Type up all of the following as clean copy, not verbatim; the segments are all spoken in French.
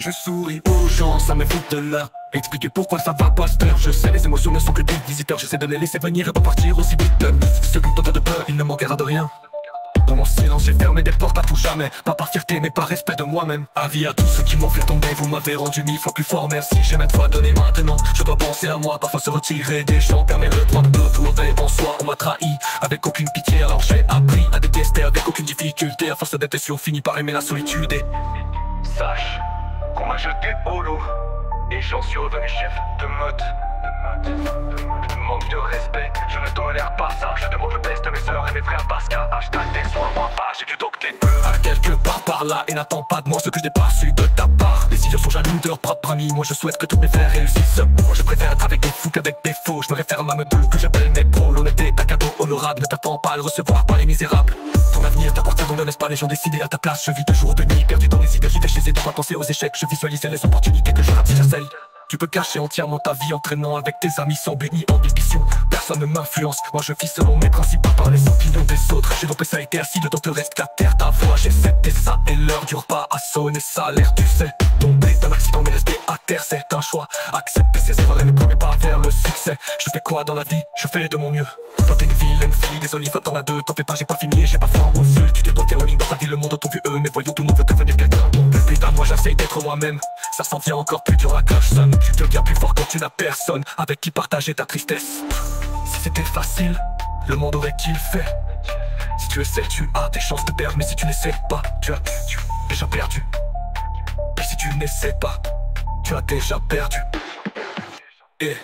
Je souris aux gens, ça me fout de là. Expliquer pourquoi ça va pas cette heure. Je sais, les émotions ne sont que des visiteurs. J'essaie de les laisser venir et pas partir aussi vite. Ce qui me de peur, il ne manquera de rien. Dans mon silence, j'ai fermé des portes à tout jamais. Pas par fierté, mais par respect de moi-même. Avis à tous ceux qui m'ont fait tomber, vous m'avez rendu 1000 fois plus fort. Merci, j'ai maintes fois donné maintenant. Je dois penser à moi, parfois se retirer des gens. Permet le droit de tourner en soi. On m'a trahi avec aucune pitié, alors j'ai appris à détester avec aucune difficulté. À force d'être sûr, fini par aimer la solitude. Et sache qu'on m'a jeté au lot et j'en suis revenu chef de mode. Manque de respect, je ne tolère pas ça. Je demande le best à mes soeurs et mes frères parce qu'à hashtag déçois-moi pas. J'ai dû donc les deux à quelque part par là. Et n'attends pas de moi ce que je n'ai pas su de ta part. Les idiots sont jaloux de leurs propres amis. Moi je souhaite que tous mes frères réussissent. Moi je préfère être avec des fous qu'avec des faux. Je me réfère à ma meute que j'appelle mes pros. L'honnêteté est un cadeau honorable. Ne t'attends pas à le recevoir par les misérables. Ton avenir t'appartient, donc ne laisse pas les gens décider à ta place. Je vis de jour ou de nuit, perdu dans les idées. J'y chez eux, pas penser aux échecs. Je visualisais les opportunités que je rate si j'essaye. Tu peux cacher entièrement ta vie en traînant avec tes amis sans but ni ambition. Personne ne m'influence, moi je vis selon mes principes, pas par les opinions des autres. J'ai donc ça a été assis de te reste la terre, ta voix. J'ai fait ça et l'heure dure pas à sonner, ça a l'air, tu sais. Tomber d'un accident mais rester à terre, c'est un choix. Accepter ses erreurs et ne premier pas vers le succès. Je fais quoi dans la vie? Je fais de mon mieux. Toi t'es une vilaine fille, désolé, faut t'en as deux. T'en fais pas, j'ai pas fini, j'ai pas faim au feu. Tu t'es bloqué en ligne dans ta vie, le monde t'ont vu eux. Mais voyons, tout le monde veut devenir quelqu'un. Putain, moi j'essaye d'être moi-même. Ça s'en vient encore plus dur à cloche sonne. Tu deviens plus fort quand tu n'as personne avec qui partager ta tristesse. Si c'était facile, le monde aurait-il fait? Si tu essaies, tu as des chances de perdre. Mais si tu n'essaies pas, tu as déjà perdu. Et si tu n'essaies pas, tu as déjà perdu. Et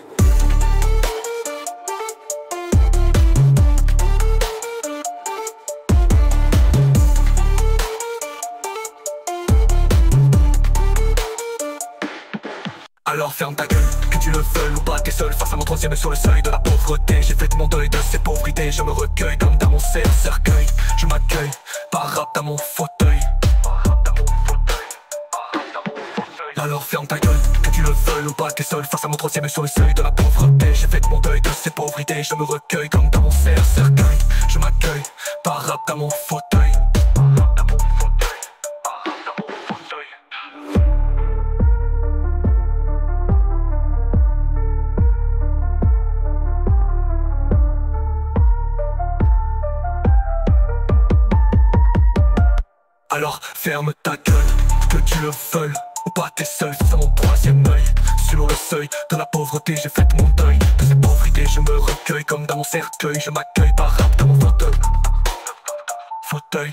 alors ferme ta gueule, que tu le veuilles ou pas, t'es seul face à mon troisième sur le seuil de la pauvreté. J'ai fait mon deuil de ces pauvrités, je me recueille comme dans mon cercueil. Je m'accueille, par rap dans mon fauteuil. Alors ferme ta gueule, que tu le veuilles ou pas, t'es seul face à mon troisième sur le seuil de la pauvreté. J'ai fait mon deuil de ces pauvrités, je me recueille comme dans mon cercueil. Je m'accueille, par rap dans mon fauteuil. Alors ferme ta gueule, que tu le veuilles ou pas, t'es seul face à mon troisième œil. Sur le seuil de la pauvreté, j'ai fait mon deuil de ces pauvrités, je me recueille comme dans mon cercueil. Je m'accueille par rap dans mon fauteuil. Fauteuil.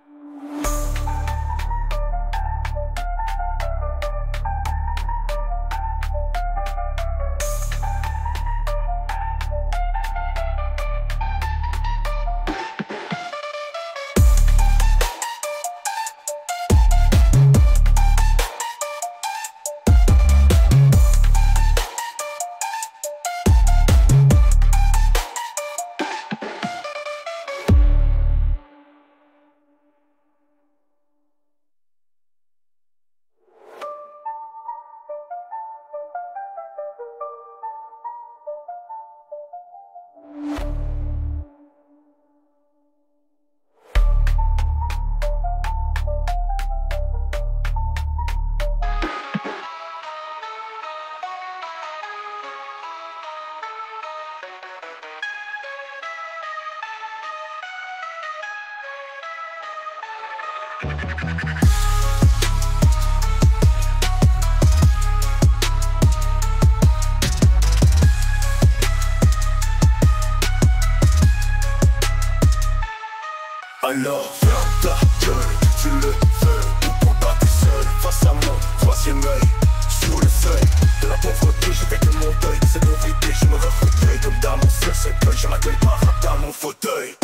Alors ferme ta gueule, tu le veux ou pas, t'es seul face à mon troisième œil. Sur le seuil de la pauvreté, je fais que mon deuil de cette pauvreté, je me recueille comme dans mon cercueil. Je m'accueille par rap dans mon fauteuil.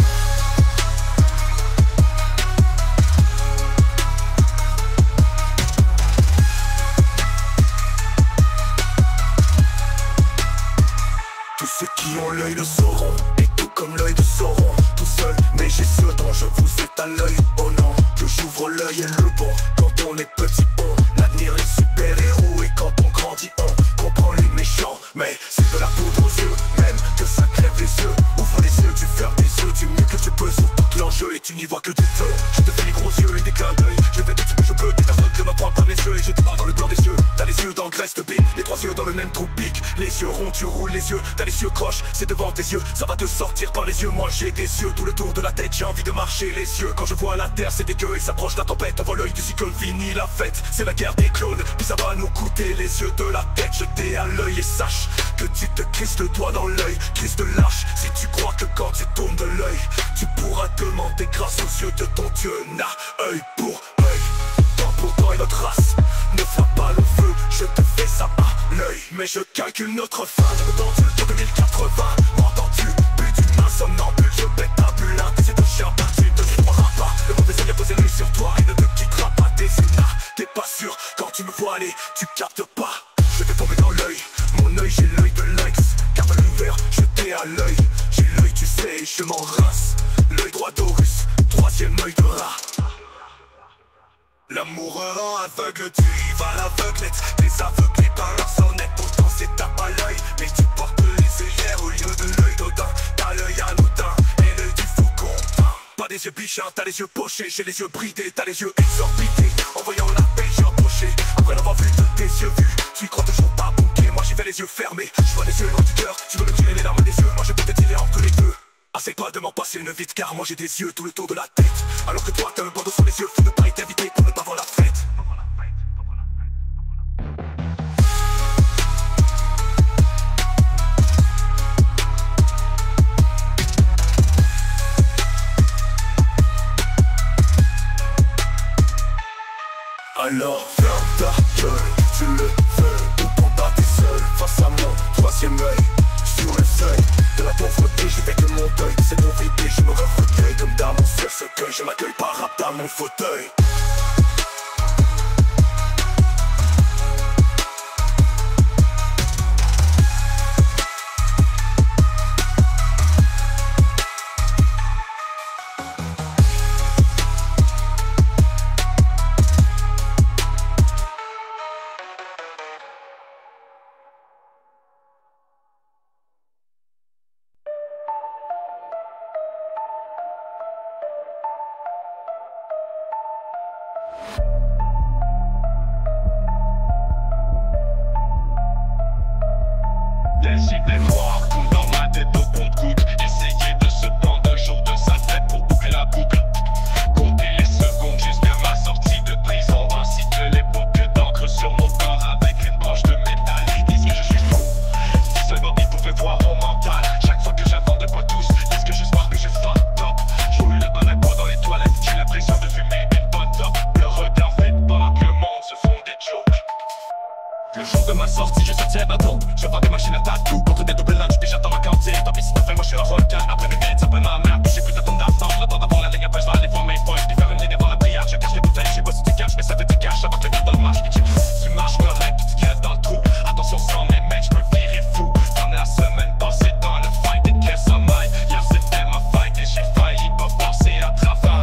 Tous ceux qui ont l'œil le sauront, et tout comme l'œil de Sauron. Tout seul, mais j'ai ce dont je vous étale l'œil. Oh non, que j'ouvre l'œil et le bon. Quand on est petit, l'avenir est super-héros. Et quand on grandit, on comprend les méchants. Mais c'est de la poudre aux yeux, même que ça crève les yeux. Ouvre les yeux, tu fermes les yeux, du mieux que tu peux sur tout l'enjeu. Et tu n'y vois que du feu. Je te fais les gros yeux et des clins d'œil. Je fais tout ce que je peux, des personnes que m'apprennent pas mes yeux. Et je te parle dans le blanc des les yeux dans graisse de bite, les trois yeux dans le même trou pique. Les yeux ronds, tu roules les yeux, t'as les yeux croches, c'est devant tes yeux, ça va te sortir par les yeux. Moi j'ai des yeux tout le tour de la tête, j'ai envie de marcher les yeux. Quand je vois la terre c'est dégueu et s'approche la tempête, on voit l'œil du cyclone, fini la fête. C'est la guerre des clones, puis ça va nous coûter les yeux de la tête. Jeté à l'œil et sache que tu te crisses le doigt dans l'œil, crise de lâche. Si tu crois que quand tu tournes de l'œil, tu pourras demander grâce aux yeux de ton Dieu. N'a œil pour œil, temps pour temps et notre race. Ne frappe pas le feu, je te fais ça à l'œil. Mais je calcule notre fin, dans le 2080. M'entends-tu, but d'une main somnambule, je pète ta bulle, c'est de chien, tu ne te croiras pas. Le mauvais œil a posé l'œil sur toi, il ne te quittera pas. T'es pas sûr, quand tu me vois aller, tu captes pas. Je vais tomber dans l'œil, mon œil j'ai l'œil de lynx. Garde l'ouvert, jeté à l'œil, j'ai l'œil tu sais, je m'en rince. L'œil droit d'Horus, troisième œil de rat. L'amour rend aveugle, tu y vas à l'aveuglette. T'es aveuglé par leur sonnette, pourtant c'est ta pas l'œil. Mais tu portes les œillères au lieu de l'œil d'Odin. T'as l'œil anodin et l'œil du faucon. Pas des yeux bichins, t'as les yeux pochés. J'ai les yeux bridés, t'as les yeux exorbités. En voyant la paix j'ai approché, après l'avoir vu de tes yeux vus. Tu y crois toujours pas bouquet, moi j'y vais les yeux fermés. Je vois les yeux loin du cœur, tu veux me tirer les larmes des yeux. Moi je peux te tirer entre les deux. Assez-toi de m'en passer une vite, car moi j'ai des yeux tout le tour de la tête. Alors que toi t'as un bandeau sur les yeux, faut ne pas être invité pour ne pas voir la fête. Alors ferme ta gueule, tu le veux, ou pas t'es seul face à mon troisième œil. Sur le seuil de la pauvreté, j'ai fait que mon deuil. C'est mon vérité, je me recueille comme dans mon seul cercueil. Je m'accueille par rap dans mon fauteuil. Des idées noires coulent dans ma tête au compte-gouttes. Essayer de se prendre un jour de sa tête pour boucler la boucle. Compter les secondes jusqu'à ma sortie de prison. Ainsi que les boucles d'encre sur mon corps avec une branche de métal. Ils disent que je suis fou. Si seulement ils pouvaient voir mon mental. Chaque fois que j'invente de quoi tous, disent que j'espère que je fucked up. Je roule le balai-bois dans les toilettes. J'ai l'impression de fumer une bonne top. Le regard fait pendant que le monde se font des jokes. Le jour de ma sortie, je sortais ma tombe. Je vends des machines à tatou contre des double lunch. Déjà dans ma cantine. Tant pis si t'as fait, moi je suis un requin. Après le mérite, ça peut ma mère. Puis j'ai plus de temps d'attendre. Le temps d'avoir la ligne, après je vais aller voir mes points. Puis faire une ligne avant la prière. Je cache les bouteilles, j'ai pas si tu caches, mais ça te décache. Avant que le gars dans le marche. Tu marches, me rêve, tu te crèves dans le trou. Attention sans mes mecs, je peux virer fou. Dans la semaine passée dans le fight et qu'elle sommeille. Hier c'était ma fight et j'ai failli pas passer à travers.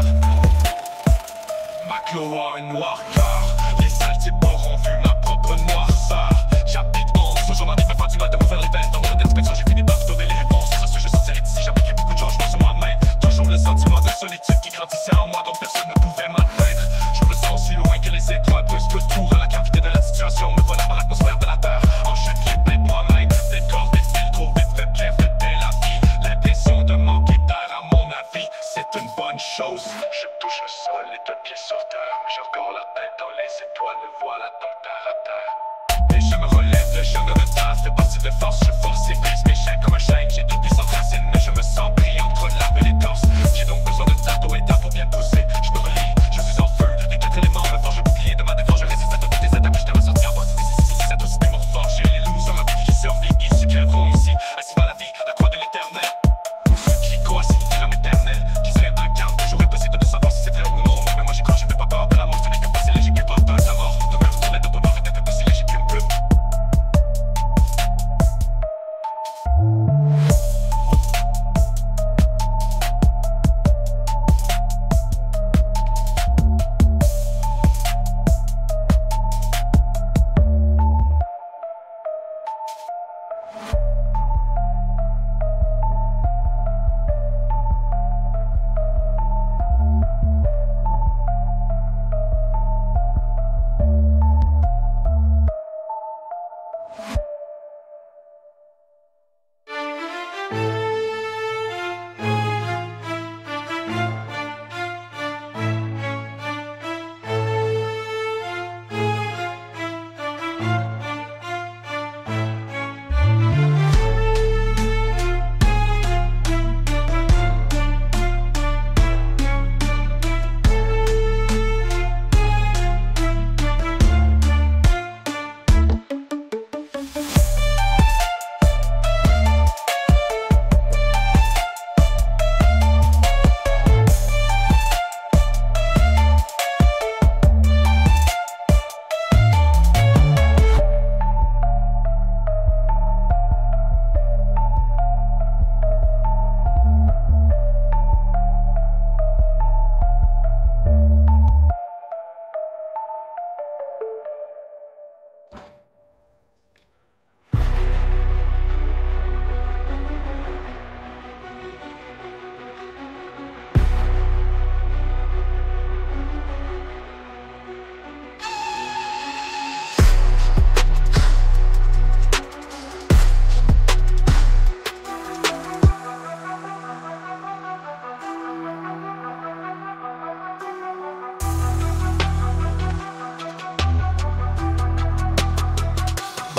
Ma clo a une noire cœur. Les sales types auront vu ma propre noirceur. J'habite 11, aujourd'hui m'arrive pas du mal de me faire les veines. Dans mon d'inspection j'ai fini par trouver les réponses. C'est ça que je sortirai d'ici, j'appliquais beaucoup de changements sur moi-même. Toujours le sentiment de solitude qui grandissait en moi, donc personne ne pouvait m'atteindre. Je me sens si loin que les étoiles plus que tout. À la gravité de la situation, me voilà par l'atmosphère de la terre. En chute libre et moi-même, des corps, des fils, trop vite fait bien fêter la vie. L'impression de manquer d'air à mon avis, c'est une bonne chose. Je touche le sol et deux pieds sur terre. J'ai encore la tête dans les étoiles, me voilà dans le terre à terre. Et je me relève, le jeu de retard fait partie de force, je force et brise mes chaînes comme un chêne. J'ai des puissantes racines, mais je me sens pris entre l'arbre et l'écorce. J'ai donc besoin de tato et d'art pour bien pousser. Je me relie, je suis en feu, les quatre éléments me forgent le bouclier de ma défense. Je résiste à toutes les attaques, mais je t'ai ressorti en bois. C'est à tous ces mots forts, j'ai les loups sur ma vie qui survivent ici, crèveront ici. Assis par la vie, la croix de l'éternel. Pour ceux qui croient, c'est l'homme éternel. Qui serait incarne, toujours impossible de savoir si c'est vrai ou non. Mais moi j'y crois, je fais pas peur de la mort, ce n'est que passer léger qui porte la mort. De me retourner de ton bord, était aussi léger qu'une plume.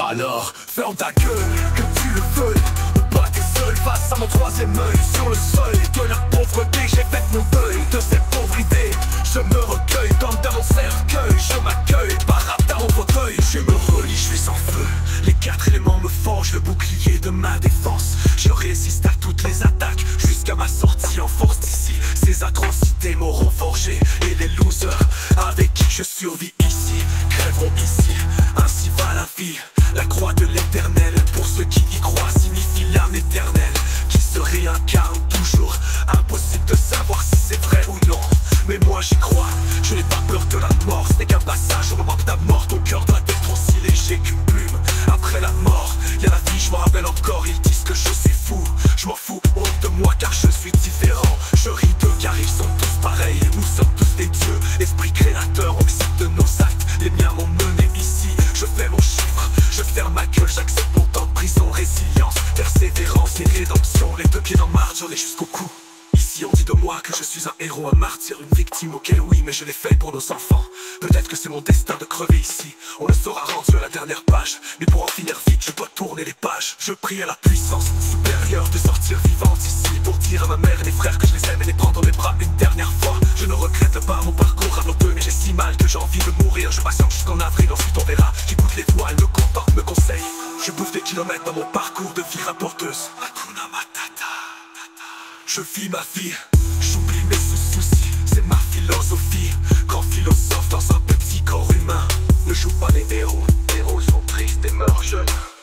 Alors, ferme ta gueule, que tu le veuilles. Pas t'es seul face à mon troisième œil. Sur le seuil de la pauvreté, j'ai fait mon deuil de cette pauvreté. Je me recueille comme dans mon cercueil. Je m'accueille par dans mon fauteuil. Je me relie, je suis sans feu. Les quatre éléments me forgent le bouclier de ma défense. Je résiste à toutes les attaques jusqu'à ma sortie en force d'ici. Ces atrocités m'auront forgé. Et les losers avec qui je survis ici crèveront ici. Ainsi va la vie. La croix de l'éternel, pour ceux qui y croient, signifie l'âme éternelle qui se réincarne toujours. Impossible de savoir si c'est vrai ou non, mais moi j'y crois. Je n'ai pas peur de la mort, ce n'est qu'un passage au moment de ta mort. Ton cœur doit être aussi léger qu'une plume. Après la mort, y'a la vie, je m'en rappelle encore. Ils disent que je suis fou, je m'en fous, honte de moi car je suis différent. Je ris d'eux car ils sont tous pareils. Nous sommes tous des dieux, esprit créateur, oxyde de nos actes. Les miens m'ont mené ici, je fais mon chiffre. Je ferme ma gueule, j'accepte mon temps de prison. Résilience, persévérance et rédemption. Les deux pieds dans marge, j'en ai jusqu'au cou. Ici on dit de moi que je suis un héros, un martyr, une victime. Ok oui, mais je l'ai fait pour nos enfants. Peut-être que c'est mon destin de crever ici. On le saura rendu à la dernière page. Mais pour en finir vite, je dois tourner les pages. Je prie à la puissance supérieure de sortir vivante ici. Pour dire à ma mère et mes frères que je les aime et les prendre dans mes bras une dernière fois. Je ne regrette pas mon parcours raboteur, mais j'ai si mal que j'ai envie de mourir. Je patiente jusqu'en avril, ensuite on verra. J'écoute les voix, elles me contentent, me conseillent. Je bouffe des kilomètres dans mon parcours de vie rapporteuse. Hakuna Matata. Je vis ma vie, j'oublie mes soucis, c'est ma philosophie. Grand philosophe dans un petit corps humain. Ne joue pas les héros sont tristes et meurent jeunes.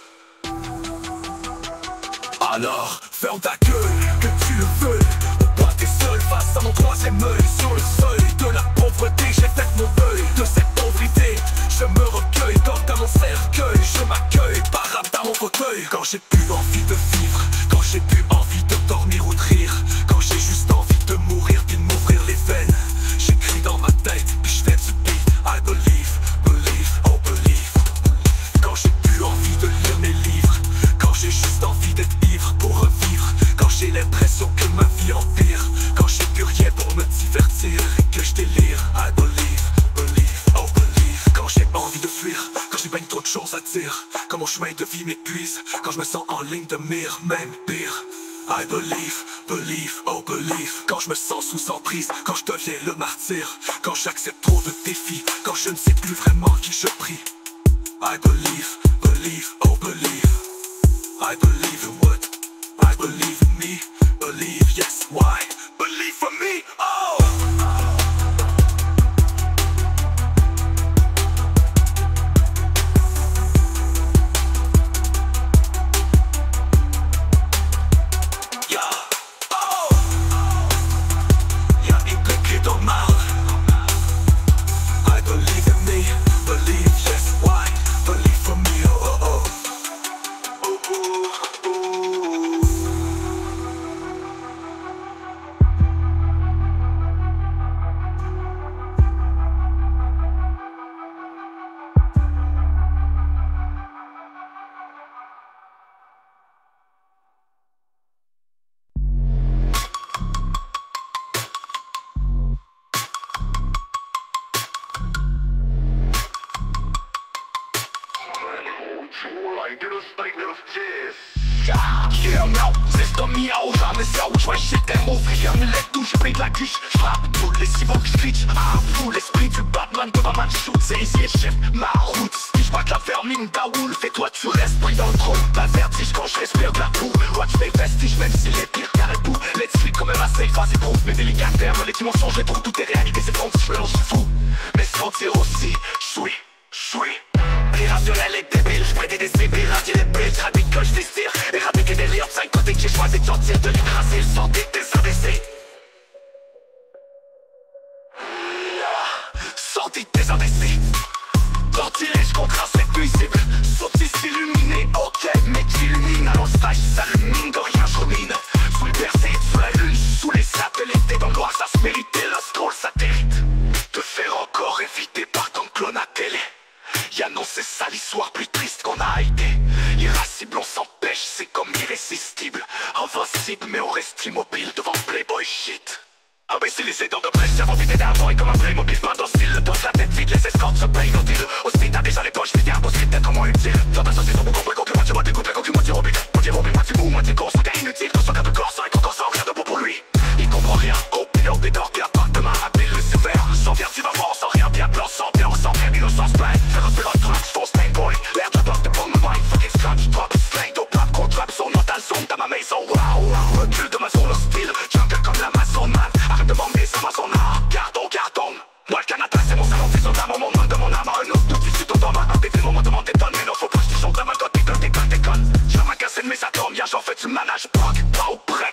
Alors, ferme ta gueule, que tu le veuilles. Pas t'es seul face à mon troisième œil. Sur le seuil de la pauvreté, j'ai fait mon deuil de cette pauvreté. Je me recueille dans mon cercueil. Je m'accueille par dans mon fauteuil. Quand j'ai plus envie de vivre, quand j'ai plus envie de dormir ou de rire, quand j'ai juste envie de mourir puis de m'ouvrir les veines, j'écris dans ma tête puis je fais du beat. I believe, believe, oh believe. Quand j'ai plus envie de lire mes livres, quand j'ai juste envie d'être ivre pour revivre, quand j'ai l'impression que ma vie empire, quand j'ai plus rien pour me divertir et que je délire. I believe, believe, oh believe. Quand j'ai envie de fuir, quand j'ai bien trop de choses à dire, quand mon chemin de vie m'épuise, quand je me sens en ligne de mire, même pire. I believe, believe, oh believe. Quand je me sens sous emprise, quand je deviens le martyr, quand j'accepte trop de défis, quand je ne sais plus vraiment qui je prie. I believe, believe, oh believe. I believe in what? I believe in me. Believe, yes, why? Believe for me, oh! C'est miaou, jamais ça où je vois chez tes mots. Rien ne l'aide d'où j'ai pris de la quiche. J'frappe tous les cyborgs, j'glitch. Ah, fou l'esprit du Batman de Batman shoot. C'est ici et chef, ma route. Si j'vois que la vermine d'Aoul, fais-toi tu restes pris dans le trône. La vertige quand je respire de la boue. Watch mes vestiges, même si les pires caribous. Let's sleep quand même assez phase et prouve. Mes délicats termes, les dimensions, je les trouve. Toutes les réalités, c'est bon, je mélange fou. Mais sans dire aussi, j'suis irrationnel et débile, j'prédis des cibles, irradier les billes, j'habite que j'désire, éradiquer des liens psychotiques, j'ai choisi de sortir de l'écraser, le sang des indécis. Sorti des indécis. Sortilège contraste les nuisibles, sautis illuminés, ok, mais j'illumine, à l'ostage, s'allumine, de rien j'rumine. Sous les percées, sous la lune, sous les satellites, dans le noir, ça se méritait, la scroll satellite. Te faire encore éviter par ton clone à télé. Y'a non c'est ça l'histoire plus triste qu'on a été. Irascible on s'empêche, c'est comme irrésistible. Invincible mais on reste immobile devant Playboy shit. Imbécile, essaie de presse, j'ai envie d'aider avant et comme un Playmobil, pas docile. Le dos de la tête vide, les escortes se payent nos deals. Aussi t'as déjà les poches, c'était impossible d'être moins utile. Dans ta saucisse, on vous comprend concurrent, tu m'as dégoûté, concurrent, tu Robin. Moitié Robin, moitié mou, moitié corse, t'es inutile. Ton soin de corps, ça est encore sans rien de beau pour lui. Il comprend rien, au pilote des dorks, y'a pas de main, appelle le super. Sans bien, tu vas voir, sans rien, bien blanc, sans bien, sans bien, innocence pleine. Faire un peu de trash, fausse playboy. L'air de bug de bombe, mind, fucking scratch, drop, straight au plat, contrap, son mental, son dans ma maison, wow. Recul de ma zone hostile, jungle comme l'Amazon man. Arrête de m'emmener sur ma zone, gardons, gardons. Moi le Canada c'est mon salon, c'est son âme, mon monde de mon âme. Un autre tout tissu ton homme, un défi, mon monde t'étonne. Mais non faut pas que je chante la main, déconne. J'ai magasin de mes atomes, y'a j'en fais tu manages, pas au prêt.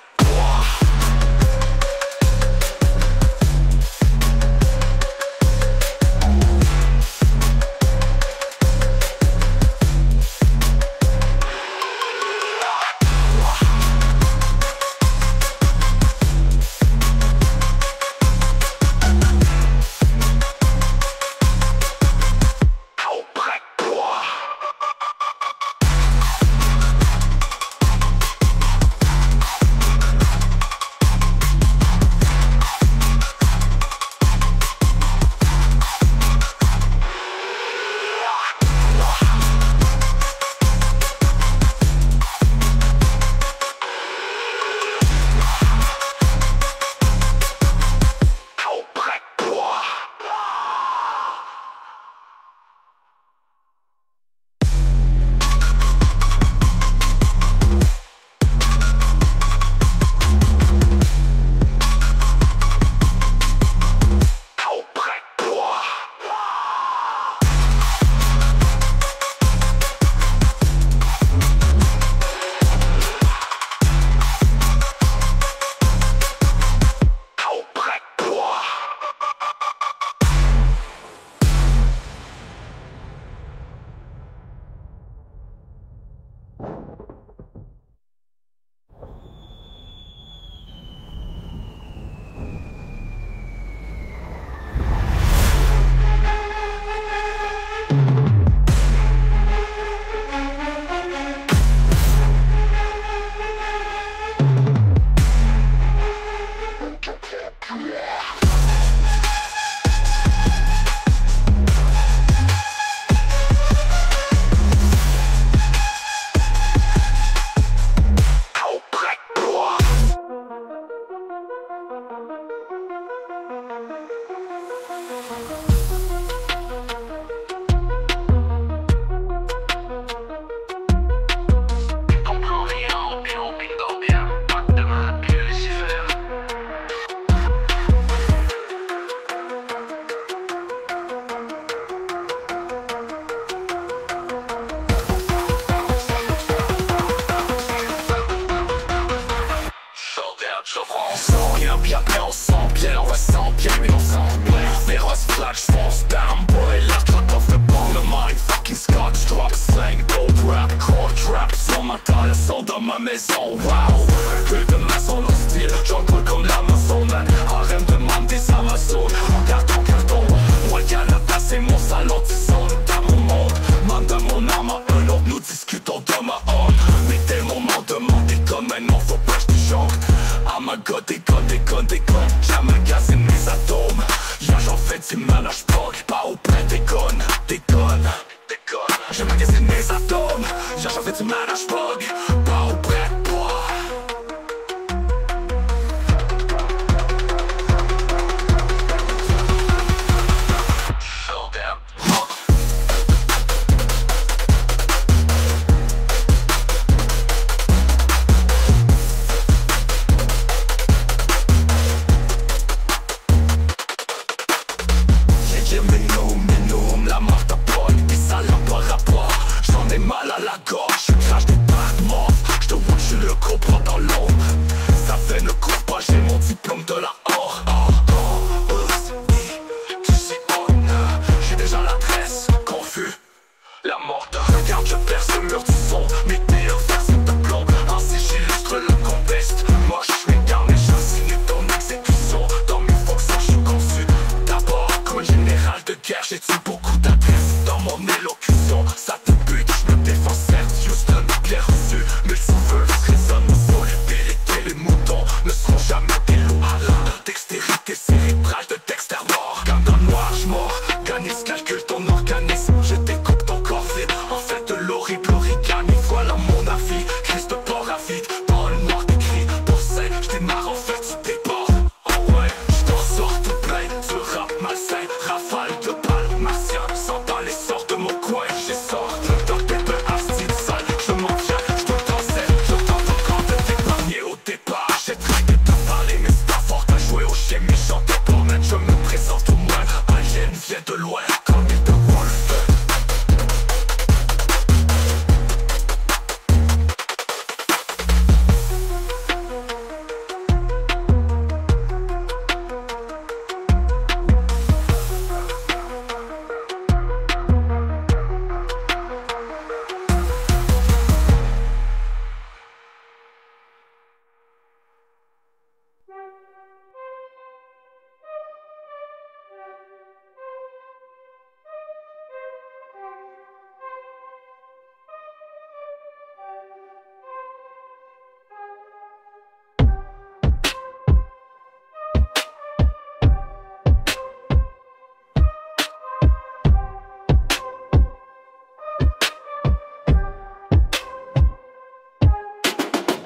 Sans rien, bien, on sent bien, on ressent bien, mais on sent bien. Féroce flash, force down, boy, last drop off the bomb. Le mind fucking scotch, drop, slang, dope rap, core trap. Son mental, son dans ma maison, wow. Que de maçon hostile, jungle comme l'Amazon man. Harem demande des Amazones, en carton, Moi le Canada c'est mon salon, tu sonnes dans mon monde. Man de mon âme à un autre, nous discutons de ma honte. Mais tel moment demandé comme maintenant, faut pas que je chante. Ah ma god, déconne, j'amagasine mes atomes. Y'a j'en fais du manage pas au plein, déconne. J'amagasine mes atomes. Y'a j'en fais du manage pas au plein, la marque d'appoint, des salopes par rapport. J'en ai mal à la gorge, je crache des barres de mort. J'te vois que je le comprends dans l'ombre. Ça fait ne court pas, j'ai mon diplôme de la hors. Tu sais, j'ai déjà l'adresse, confus. La mort de regarde, je perce le mur du son. Mes meilleurs vers de plomb, ainsi j'illustre le contexte. Moi je suis incarné, j'insinue ton exécution. Dans mes fonctions, je suis conçu. D'abord, comme un général de guerre, j'ai tué beaucoup d'adresses dans mon élocution. Ça te bute, je me défends certes, Houston, clair reçu. Multiverse résonne au sol, vérité, les moutons ne seront jamais des loups. À la dextérité.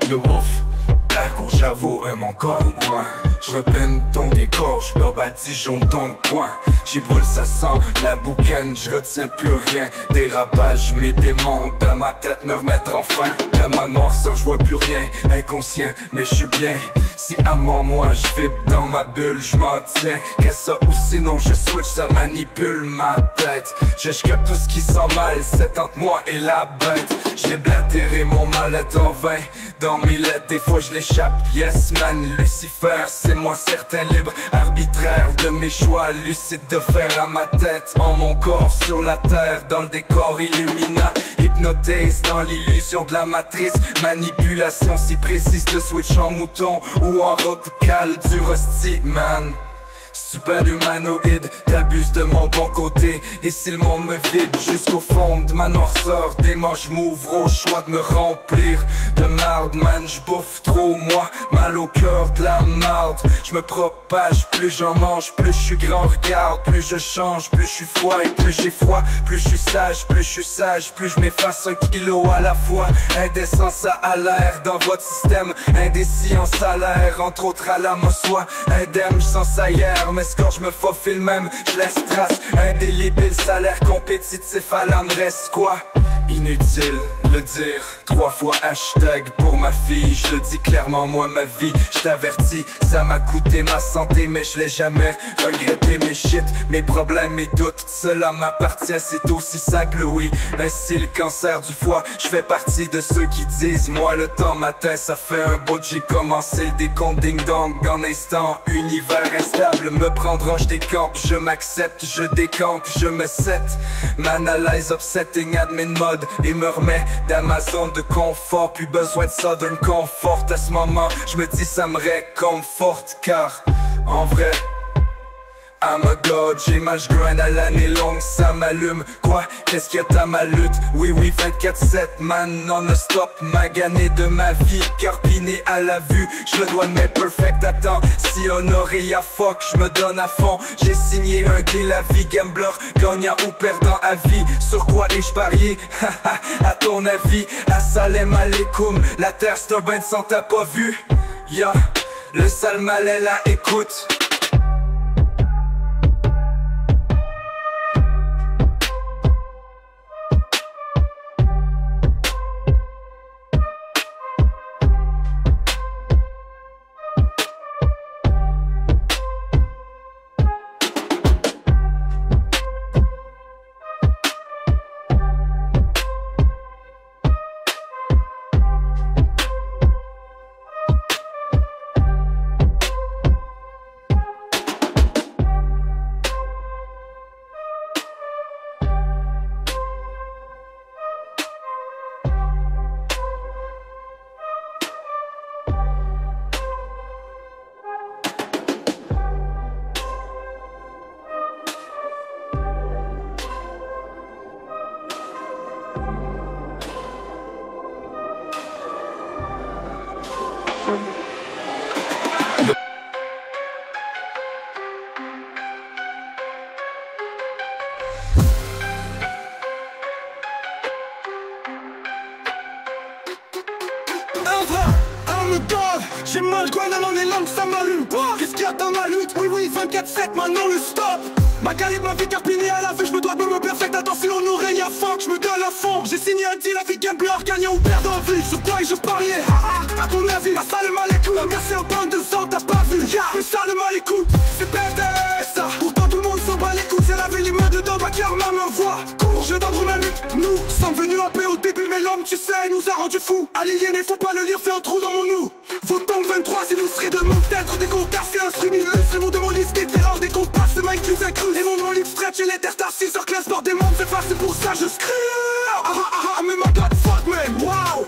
le ouf. La cour j'avoue mon corps au moins. Je repeine ton décor, je leur badigeon dans le coin. J'y brûle, ça sent la boucane, je retiens plus rien. Dérapage, mes démons dans ma tête me remettent enfin. Dans ma noirceur, je vois plus rien, inconscient, mais je suis bien. Si à moi je vibre dans ma bulle, je m'en tiens. Qu'est-ce ça ou sinon je switch, ça manipule ma tête. Je capte tout ce qui sent mal, c'est entre moi et la bête. J'ai blatéré mon mal-être en vain. Dans mes lettres, des fois je l'échappe, yes man. Lucifer, c'est moi certain, libre, arbitraire de mes choix, lucide de faire à ma tête. En mon corps, sur la terre, dans le décor illumina. Hypnotise dans l'illusion de la matrice. Manipulation si précise de switch en mouton ou en radical du rusty man. Super humanoïde, t'abuses de mon bon côté. Et si le monde me vide jusqu'au fond de ma noirceur, des manches m'ouvrent au choix de me remplir de marde, man, j'bouffe trop moi, mal au cœur de la marde. Je me propage, plus j'en mange, plus je suis grand, regarde. Plus je change, plus je suis froid et plus j'ai froid. Plus je suis sage, plus je suis sage, plus je m'efface 1 kilo à la fois. Indécent ça a l'air dans votre système, indécis en salaire, entre autres à la mossoie. Indemne, j'sens ça hier, mais score je me faufile même, je laisse trace. Indélébile, salaire compétitif, à l'âme reste quoi? Inutile le dire, 3 fois hashtag pour ma fille. Je le dis clairement, moi ma vie, je t'avertis. Ça m'a coûté ma santé, mais je l'ai jamais regretté. Mes shit, mes problèmes, mes doutes, cela m'appartient, c'est aussi simple, oui. Ainsi le cancer du foie, je fais partie de ceux qui disent moi le temps matin, ça fait un bout, j'ai commencé le décompte ding dong. En instant, univers instable, me prendra, je décampe, je m'accepte, je décampe, je me set. M'analyse, upsetting, admin mode et me remet dans ma zone de confort. Plus besoin de Southern Comfort. À ce moment, je me dis ça me réconforte, car en vrai, I'm a god, j'ai mal, j'grind à l'année longue, ça m'allume. Quoi, qu'est-ce qu'il y a à ma lutte? Oui, 24/7, man, non-stop, magané de ma vie, carpiné à la vue. Je me dois de mes perfect, attends, si honoré y'a fuck, je me donne à fond. J'ai signé un deal à vie, gambler, gagnant ou perdant à vie. Sur quoi ai-je parié? À ton avis, Assalem alaikum, la terre c'est un bain de sang, t'as pas vu? Ya, le sale mal est là, écoute. J'ai mal quoi dans les langues, ça m'allume. Qu'est-ce qu'il y a dans ma lutte? Oui, 24/7, maintenant le stop. Ma calibre, ma vie carpinée à la vue, je me dois de me perfect. Attention, honoré, y'a funk, je me donne à fond. J'ai signé un deal avec gambler, gagnant ou perdant en vie. Sur quoi je pariais? À ton avis, Assalem alaikum. Merci en bande de sang, t'as pas vu? Assalem alaikum, c'est pété ça. Pourtant tout le monde s'en bat les couilles, c'est la vie, les mains dedans, ma cœur, ma main voix. Cours, je donne ma lutte. Nous sommes venus en paix au début, mais l'homme, tu sais, nous a rendu fous. Aliéné, faut pas le lire, fais un trou dans mon nous. Votons 23, si nous serez de mon peut-être des comptes c'est instruit. C'est mon de mon liste, des terreurs, des comptes passes, Mike plus inclus. Et mon nom libre stretch et les terres t'assises sur classe bord des mondes, c'est facile pour ça, je scream. Mais my god, fuck man, wow.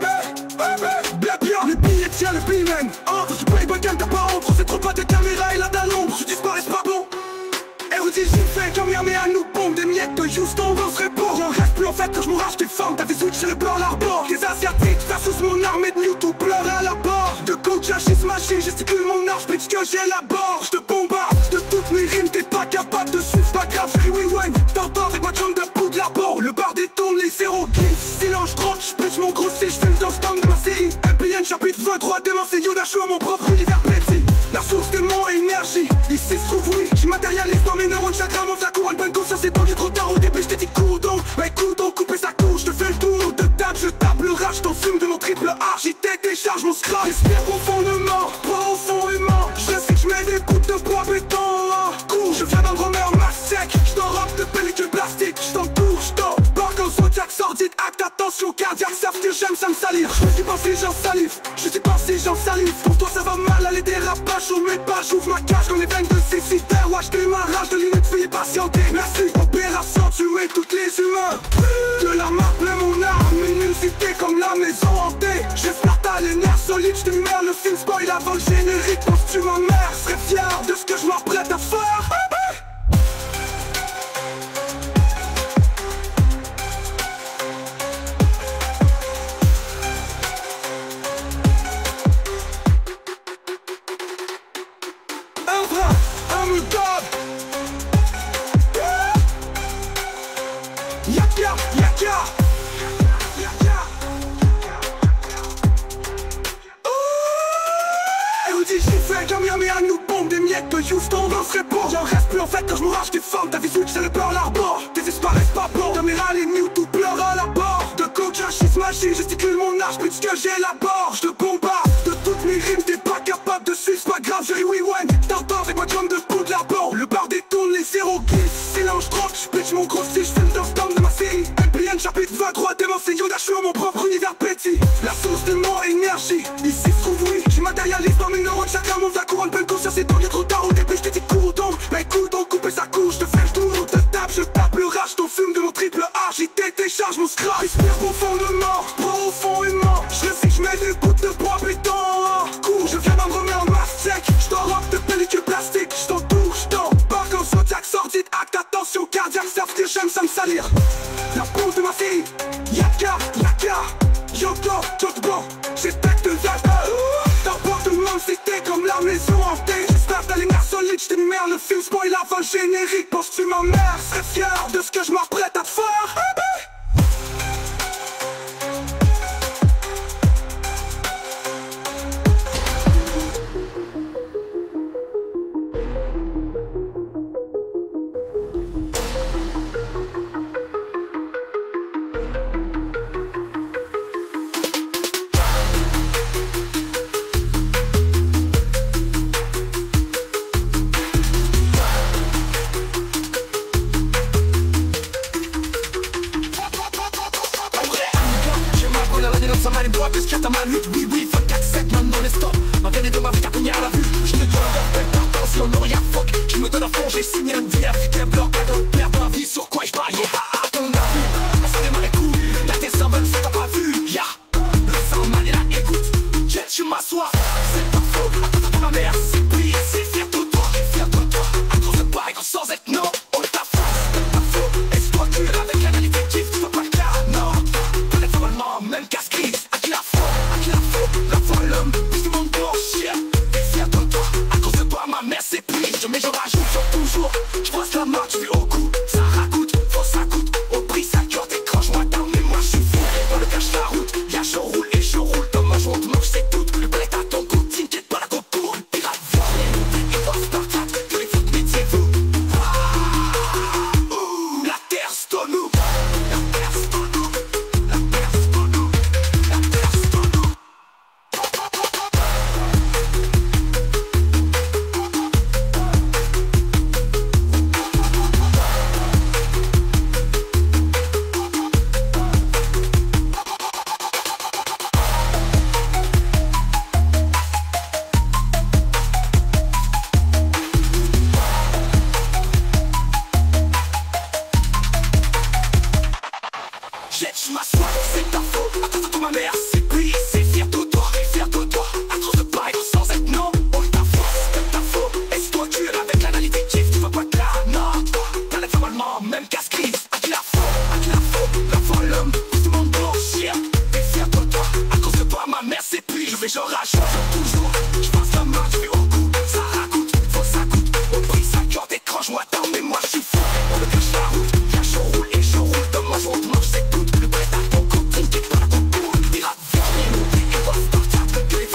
Bien, le billet tient le bill man. Entre, tu payes bagan, t'as pas entre. C'est trop pas de caméra et là dans l'ombre, je disparais, c'est pas bon. Érudit, j'ai fait comme mais à nous bombe des miettes de Houston, on serait beau. J'en reste plus en fait quand je m'arrache tes formes. T'avais switché le Pearl Harbor. Les asiatiques versus mon armée de Mewtwo pleure à la barre. De coach à chez Smashy, j'esticule mon arche, bitch que j'élabore. J'te bombarde de toutes mes rimes, t'es pas capable de suivre, pas grave, j'crie oui ouais. T'entends avec ma jambe de poudre l'arbor. Le bar détourne les zéros kills. Silence, j'trotte, j'pêche mon gros si j'fume dans le stand de ma série. MPN, besoin de droit démon, c'est Yoda, je suis mon propre univers petit. La source de mon énergie, ici se trouve oui. Je matérialise dans mes neurones, chacun monte la couronne. Bonne conscience, c'est tendu trop tard. Au début, j't'ai dit coudon, mais coudon, couper sa couche. Je fais le tour de table, je tape le rage. T'en fume de mon triple architecte, décharge mon scrap. Respire profondément, profondément. Je sais que je mets des coups de bois béton. Cours, je viens d'un drummer masse sec. J't'enrobe de pellicule plastique, j't'entoure, j't'en. Barque en zodiac, sordide, acte, attention cardiaque. Savent que j'aime, ça me salir. Je suis pensé, j'en salive. Je suis pensé, j'en salive. Pour toi, ça va mal, aller dérapages. J'ouvre mes pages, j'ouvre ma cage dans les veines de ces citer. Watch démarrage de limite, veuillez patienter. Merci, opération, tuer toutes les humains. De la marque, plein mon âme, une cité comme la maison hantée. J'espère t'as les nerfs solides, j't'énumère le film spoil avant le générique. Pense que tu m'emmerdes, serais fier de ce que je m'apprête à faire. Un me dub. Yaka, yaka. Et on dit j'y fais comme y'a à nous bombe des miettes de Houston dans ce répond. J'en reste plus en fait quand je m'ourage des formes. T'as vu que c'est le peur l'arbor. Désespoir reste pas bon. Dans mes râles et nues tout pleure à la bord. De coach à schiste magie, gesticule mon âge plus que j'élabore. Je te bombarde de toutes mes rimes. T'es pas capable de suivre, c'est pas grave, je rewind. T'entends avec moi comme de poudre là-bas. Le bar détourne les zéros glissent. Silence troc, j'pitch mon gros style. J'fais le dust-down de ma série. NPN chapitre 23, démon c'est Yoda, j'suis mon propre univers petit. La source de mon énergie, ici se trouve oui. J'suis matérialiste dans mes neurones, chacun monte la couronne. Bonne conscience, c'est tendu trop tard. Au début j't'ai dit coudon, mais coudon, couper sa couche. Je fais le tour de table, je tape le rage. Ton fume de mon triple architecte, décharge mon scrap. Respire profondément, profondément. Je sais que j'mets des bouts de bois béton. Cours, je viens d'un drummer masse sec. J't'enrobe de pellicule plastique, j't'entoure, j't'en. Barque en zodiac, sordide, acte, attention cardiaque. Savent que j'aime, ça me salir. La pose de ma fille, yaka, yaka. Yoko, Jotbo, j'étecte yaka. T'emporte le monde, c'était comme la maison hantée. J'espère t'as les nerfs solides, j't'énumère le film spoil avant le générique. Pense que tu m'emmerdes, serais fier de ce que je m'apprête à te faire. Ça m'a les doigts, plus qu'à ta manute. Oui, oui, 24/7, maintenant les stop. Ma veine est de ma vie, t'as cogné à la vue. Je te donne attention, non, rien fuck. Je me donne à fond, j'ai signé une vie africaine. Bloc, pas de perdre ma vie, sur quoi je parie. À ton avis, ça démarre les coups. La tête s'en veut, c'est pas vu. Ya, le sang mal et la écoute. Jet, je m'assois, c'est pas faux. Attends, ma mère, c'est plié, c'est fier de toi. Fier de toi, à cause de pareil, sans être non. On t'a faux, est-ce tu avec l'analyse fictive, tu veux pas que là, non. Peut-être seulement, même casse grise. La folle homme, plus du monde pour chier. Et fier de toi, à cause de toi, ma mère s'épuise. Mais je rajoute sur toujours, je brosse la main, tu fais au cou. Ça racoute, faut ça coûte. Au prix, ça cure, décroche, moi down, mais moi je suis fou. Dans le cache la route, y'a je roule et je roule. Dans ma joie, moi je sais tout. Le blé à ton goût, t'inquiète pas la go pour une pirate. Ils doivent partir, que les foot métiers vous. La terre c'est en nous. La terre c'est en nous. La terre c'est en nous. La terre c'est en nous. Je m'assois, c'est ta faute, à cause de toi ma mère, c'est plié, c'est fier de toi, à cause de pareil, sans être non, on t'a faute, est-ce toi tu es avec l'analyse fictive, tu veux pas que là, non, t'as l'air normalement, même casse grise, à qui la faute, la folle homme, tout le monde pour chier, t'es fier de toi, à cause de toi ma mère, c'est plié, je vais je rajoute toujours, je passe la main, je fais au cou, ça racoute, faut ça coûte, au prix ça cure, décroche, moi down, mais moi je suis fou, on me cache la route, y'a je roule et je roule, dans ma joie, moi je sais tout. Le prêt à ton coup, t'inquiète pas la go pour une pirate. Viens, nous, et on va se partir, que les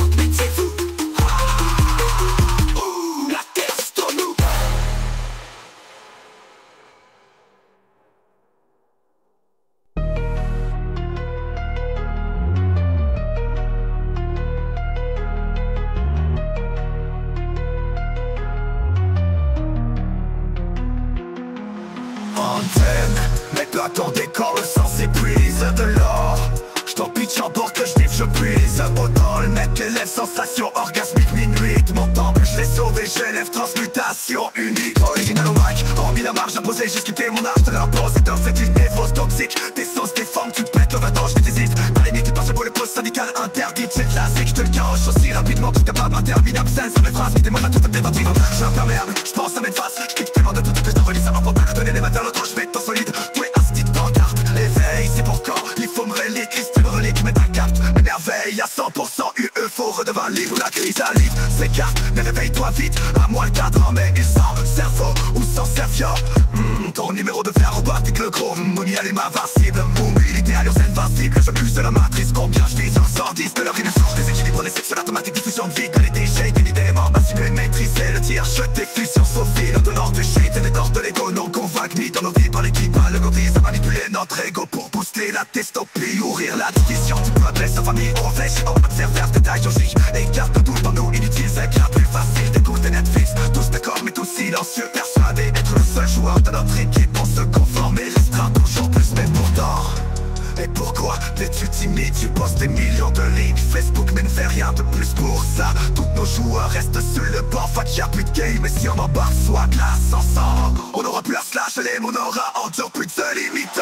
J'attendais quand le sang s'épuise de l'or. J't'en pitch en bord que j'niffe, je puise. Beau dans le mec, élève sensation orgasmique minuit. Mon temple, je l'ai sauvé, j'élève transmutation unique. Original au mic, hormis la marge imposée, j'ai skippé mon art de rapport. C'est un fétiche névrose toxique. Des sauces, des formes, tu pètes le vatange, je t'hésite. Pas limite, tu penses pour le poste syndical interdit. C'est classique, j'te le cache aussi rapidement, tout capable, interminable. Scène sur mes phrases, mes témoins, tout est débattue. J'suis imperméable, j'pense à mes faces. J'quitte tellement de tout que j'te relis, ça va pas donner les matins, l'autre j'vais être solide. Tout est asti de pancarte, l'éveil, c'est pour quand il faut me relier. Relique, mais ta capte, merveille à 100% UE, faut redevant libre, la crise arrive, s'écarte, mais réveille-toi vite, à moi le cadran, mais il sans cerveau ou sans servia. Ton numéro de fer robotique, le gros, monial est m'invincible, mobilité, allure invincible, je buse de la matrice, combien je vis, 110 de leur inefforce, déséquilibre, les sections automatiques, diffusion de vie, qualité, shade, une idée, m'assumer, maîtriser le tir, je t'écris sur Sophie, de l'ordre du shade, et des torts de l'ego, non convaincu dans nos vies, par l'équipe, le govis, à manipuler notre ego pour booster la testopie, ouvrir la division du peuple, sa famille, on flèche, on observe détails logiques, écarte tout dans nous, inutile, c'est clair, plus facile d'écouter Netflix, tous d'accord mais tous silencieux, persuadés être le seul joueur de notre équipe, on se conforme et restreint toujours plus, mais pourtant. Et pourquoi t'es-tu timide? Tu postes des millions de lignes Facebook mais ne fais rien de plus pour ça. Tous nos joueurs restent sur le banc, fait y'a plus de game. Et si on embarque soit glace ensemble, on aura plus à slash les on aura endure plus de se limiter.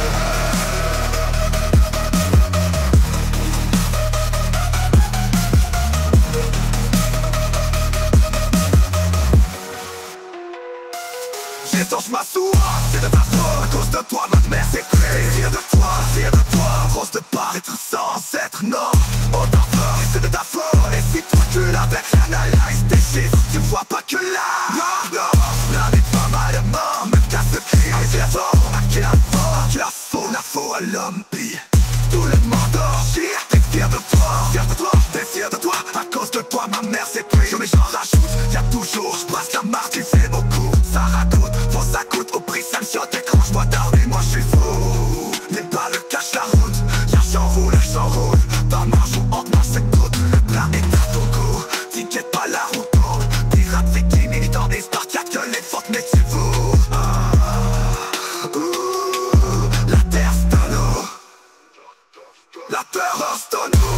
J'étanche ma source, c'est de ta faute. À cause de toi, ma mère s'est créée. Fier de toi, rose de paraître sans être non. On t'en fort, et c'est de ta faute. Et si toi tu l'avais, analyse tes chiffres, tu vois pas que là. Non, la vie pas mal de mort, me casse le cri. Et c'est la forme, à qui la faute à l'homme. Puis tout le monde dort, t'es fier de toi, t'es fier de toi. À cause de toi, ma mère s'est prise. Mais j'en rajoute, y'a toujours, j'passe la marque, tu fais beaucoup. Ça radoute, faut ça coûte, au prix sanction, t'écrange-moi down et moi j'suis fou. Les balles cachent la route, y'a j'enroule, dans ma joue, entre moi c'est tout. Le plat est à ton goût, t'inquiète pas la route tourne. Pirate, victime, militant des Spartiaques, que les fautes mais tu vous. La terre c'est un eau, la terre c'est un eau.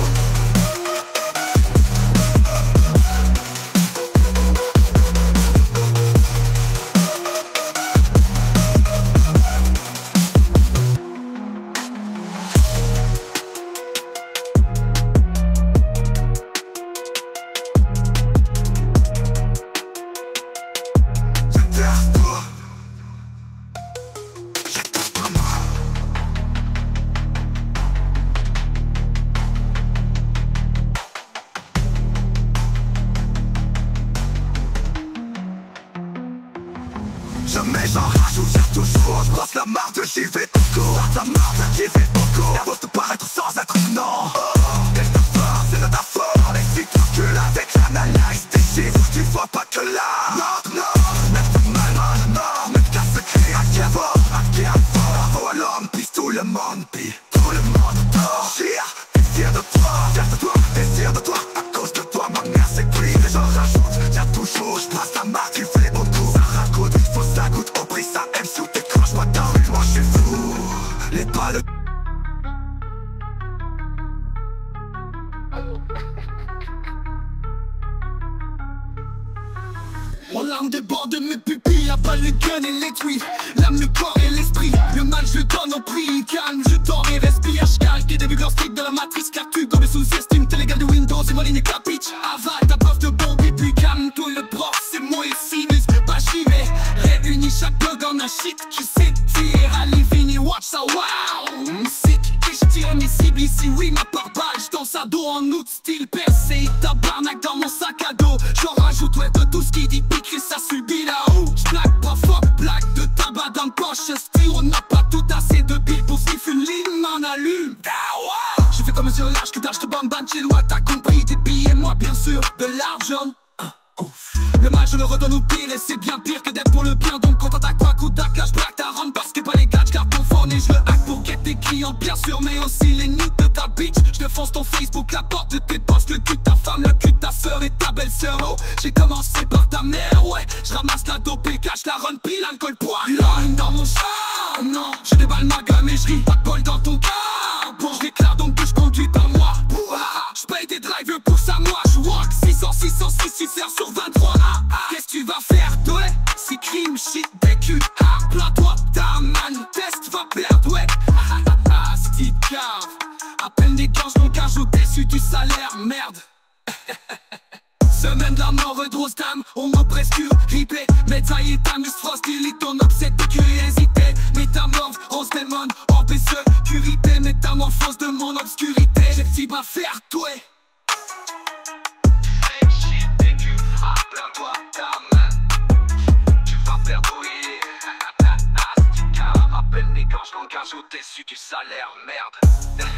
Jamais j'en rajoute, j'ai toujours. J'brasse la marque de j'y vais au cours. Ta marque j'y vais au cours. Faut te paraître sans être non. Et ta force, c'est de ta force. Et si tu recules avec l'analyse tes chiffres, tu vois pas que là. Non, mets ta main, non, mets casse le cri. À qui avant, faut à l'homme, puis tout le monde, puis tout le monde dort. T'es fier de toi, t'es fier de toi. À cause de toi, ma mère s'est prise. Et j'en rajoute, y'a toujours, j'brasse la marque, tu fais beaucoup. Ça raconte, faut ça goûte, au prix ça aime sous tes croches, moi down, moi j'suis fou. Les balles. Mon larme déborde de mes pupilles, avale le gun et les tweets. L'âme, le corps et l'esprit, le mal je le donne au prix. Calme, je dors et respire, j'calque des débuts stick de la matrice. Car tu tombes sous-estime, t'es l'égal de Windows et moi ligne capiche. Avale ta preuve de bombe et puis calme tout le prof, c'est moi et sinus. Pas chivé, réunis chaque bug en un shit. Tu sais tirer à l'infini, watch ça, wow. Sick, et j'tire mes cibles ici, oui ma part balle. J'danse à dos en août, style percé. Tabarnak dans mon sac à dos. J'en rajoute ouais de tout ce qui dit pique et ça subit là-haut. J'plaque pas fuck, plaque de tabac dans le poche. Style on n'a pas tout assez de billes pour sniffer une ligne, m'en allume. Je fais comme un yeux large que d'âge de bambane chez loin. T'as compris, des billets, moi bien sûr, de l'argent. Le mal je le redonne au pire et c'est bien pire que d'être pour le bien. Donc quand t'attaques pas coup d'attaque, là j'braque ta rente parce que pas les gars, j'garde ton phone et je le hack pour get tes clients. Bien sûr, mais aussi les nids de ta bitch. Je défonce ton Facebook, la porte de tes posts, le cul de ta femme, le cul de ta soeur et ta belle-sœur. Oh, j'ai commencé par ta mère, ouais. Je ramasse la dope et cache la run, pile, alcool, poids. Line dans mon char, non. Je déballe ma gamme et je ris, pas de bol dans ton car. Bon, je déclare donc que je conduis par moi. Je paye des drivers pour ça, moi. Je walk 600, 6 heures sur 23. Qu'est-ce que tu vas faire, toi? Si crime, shit, DQ. Plains-toi, ta man, test va perdre, ouais. Steve Cave. À peine des ganges, donc un jour déçu du salaire, merde. Semaine de la mort de rose dame, on m'a presque ripé. Médaille et dame, juste frost, delete ton upset de curiosité. Métamorphe, rose démon, orbe et sécurité. Métamorphose de mon obscurité. J'ai petit à faire, toi. Plains-toi, ta main, tu vas perdre, oui. À peine les ganges, donc un jour déçu du salaire, merde.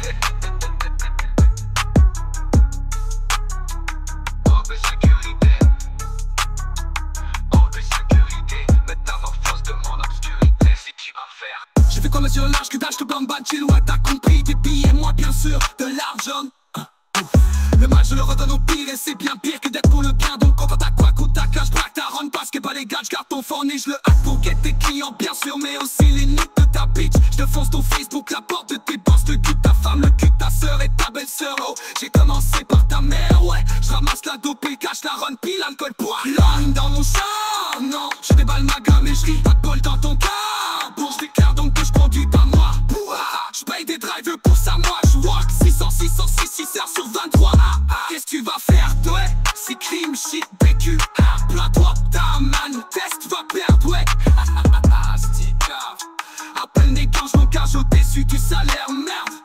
J'ai fait comme monsieur large que d'âge te bambane, chill, ouais t'as compris. Des billets, moi bien sûr, de l'argent. Le mal je le redonne au pire et c'est bien pire que d'être pour le bien. Donc quand t'as quoi, coup ta cache, braque ta run. Parce que pas les gars, j'garde ton phone et je le hack pour get tes clients bien sûr. Mais aussi les nids de ta bitch. Je défonce ton Facebook, la porte de tes boss, le cul de ta femme, le cul de ta soeur et ta belle-sœur. Oh, j'ai commencé par ta mère, ouais. Je ramasse la dope et cache la run, pile, alcool, poids. Line dans mon char, non. Je déballe ma gamme et je ris, pas de bol dans ton car. Bon, je déclare donc que je conduis pas moi. Je paye des drivers pour ça, moi. Je walk 600, 6 heures sur 23. Qu'est-ce que tu vas faire, toi? Si crime, shit, PQ. Plains-toi, ta man, test va perdre, ouais. Steve Cave. À peine des ganges, mon cage au déçu du salaire, merde.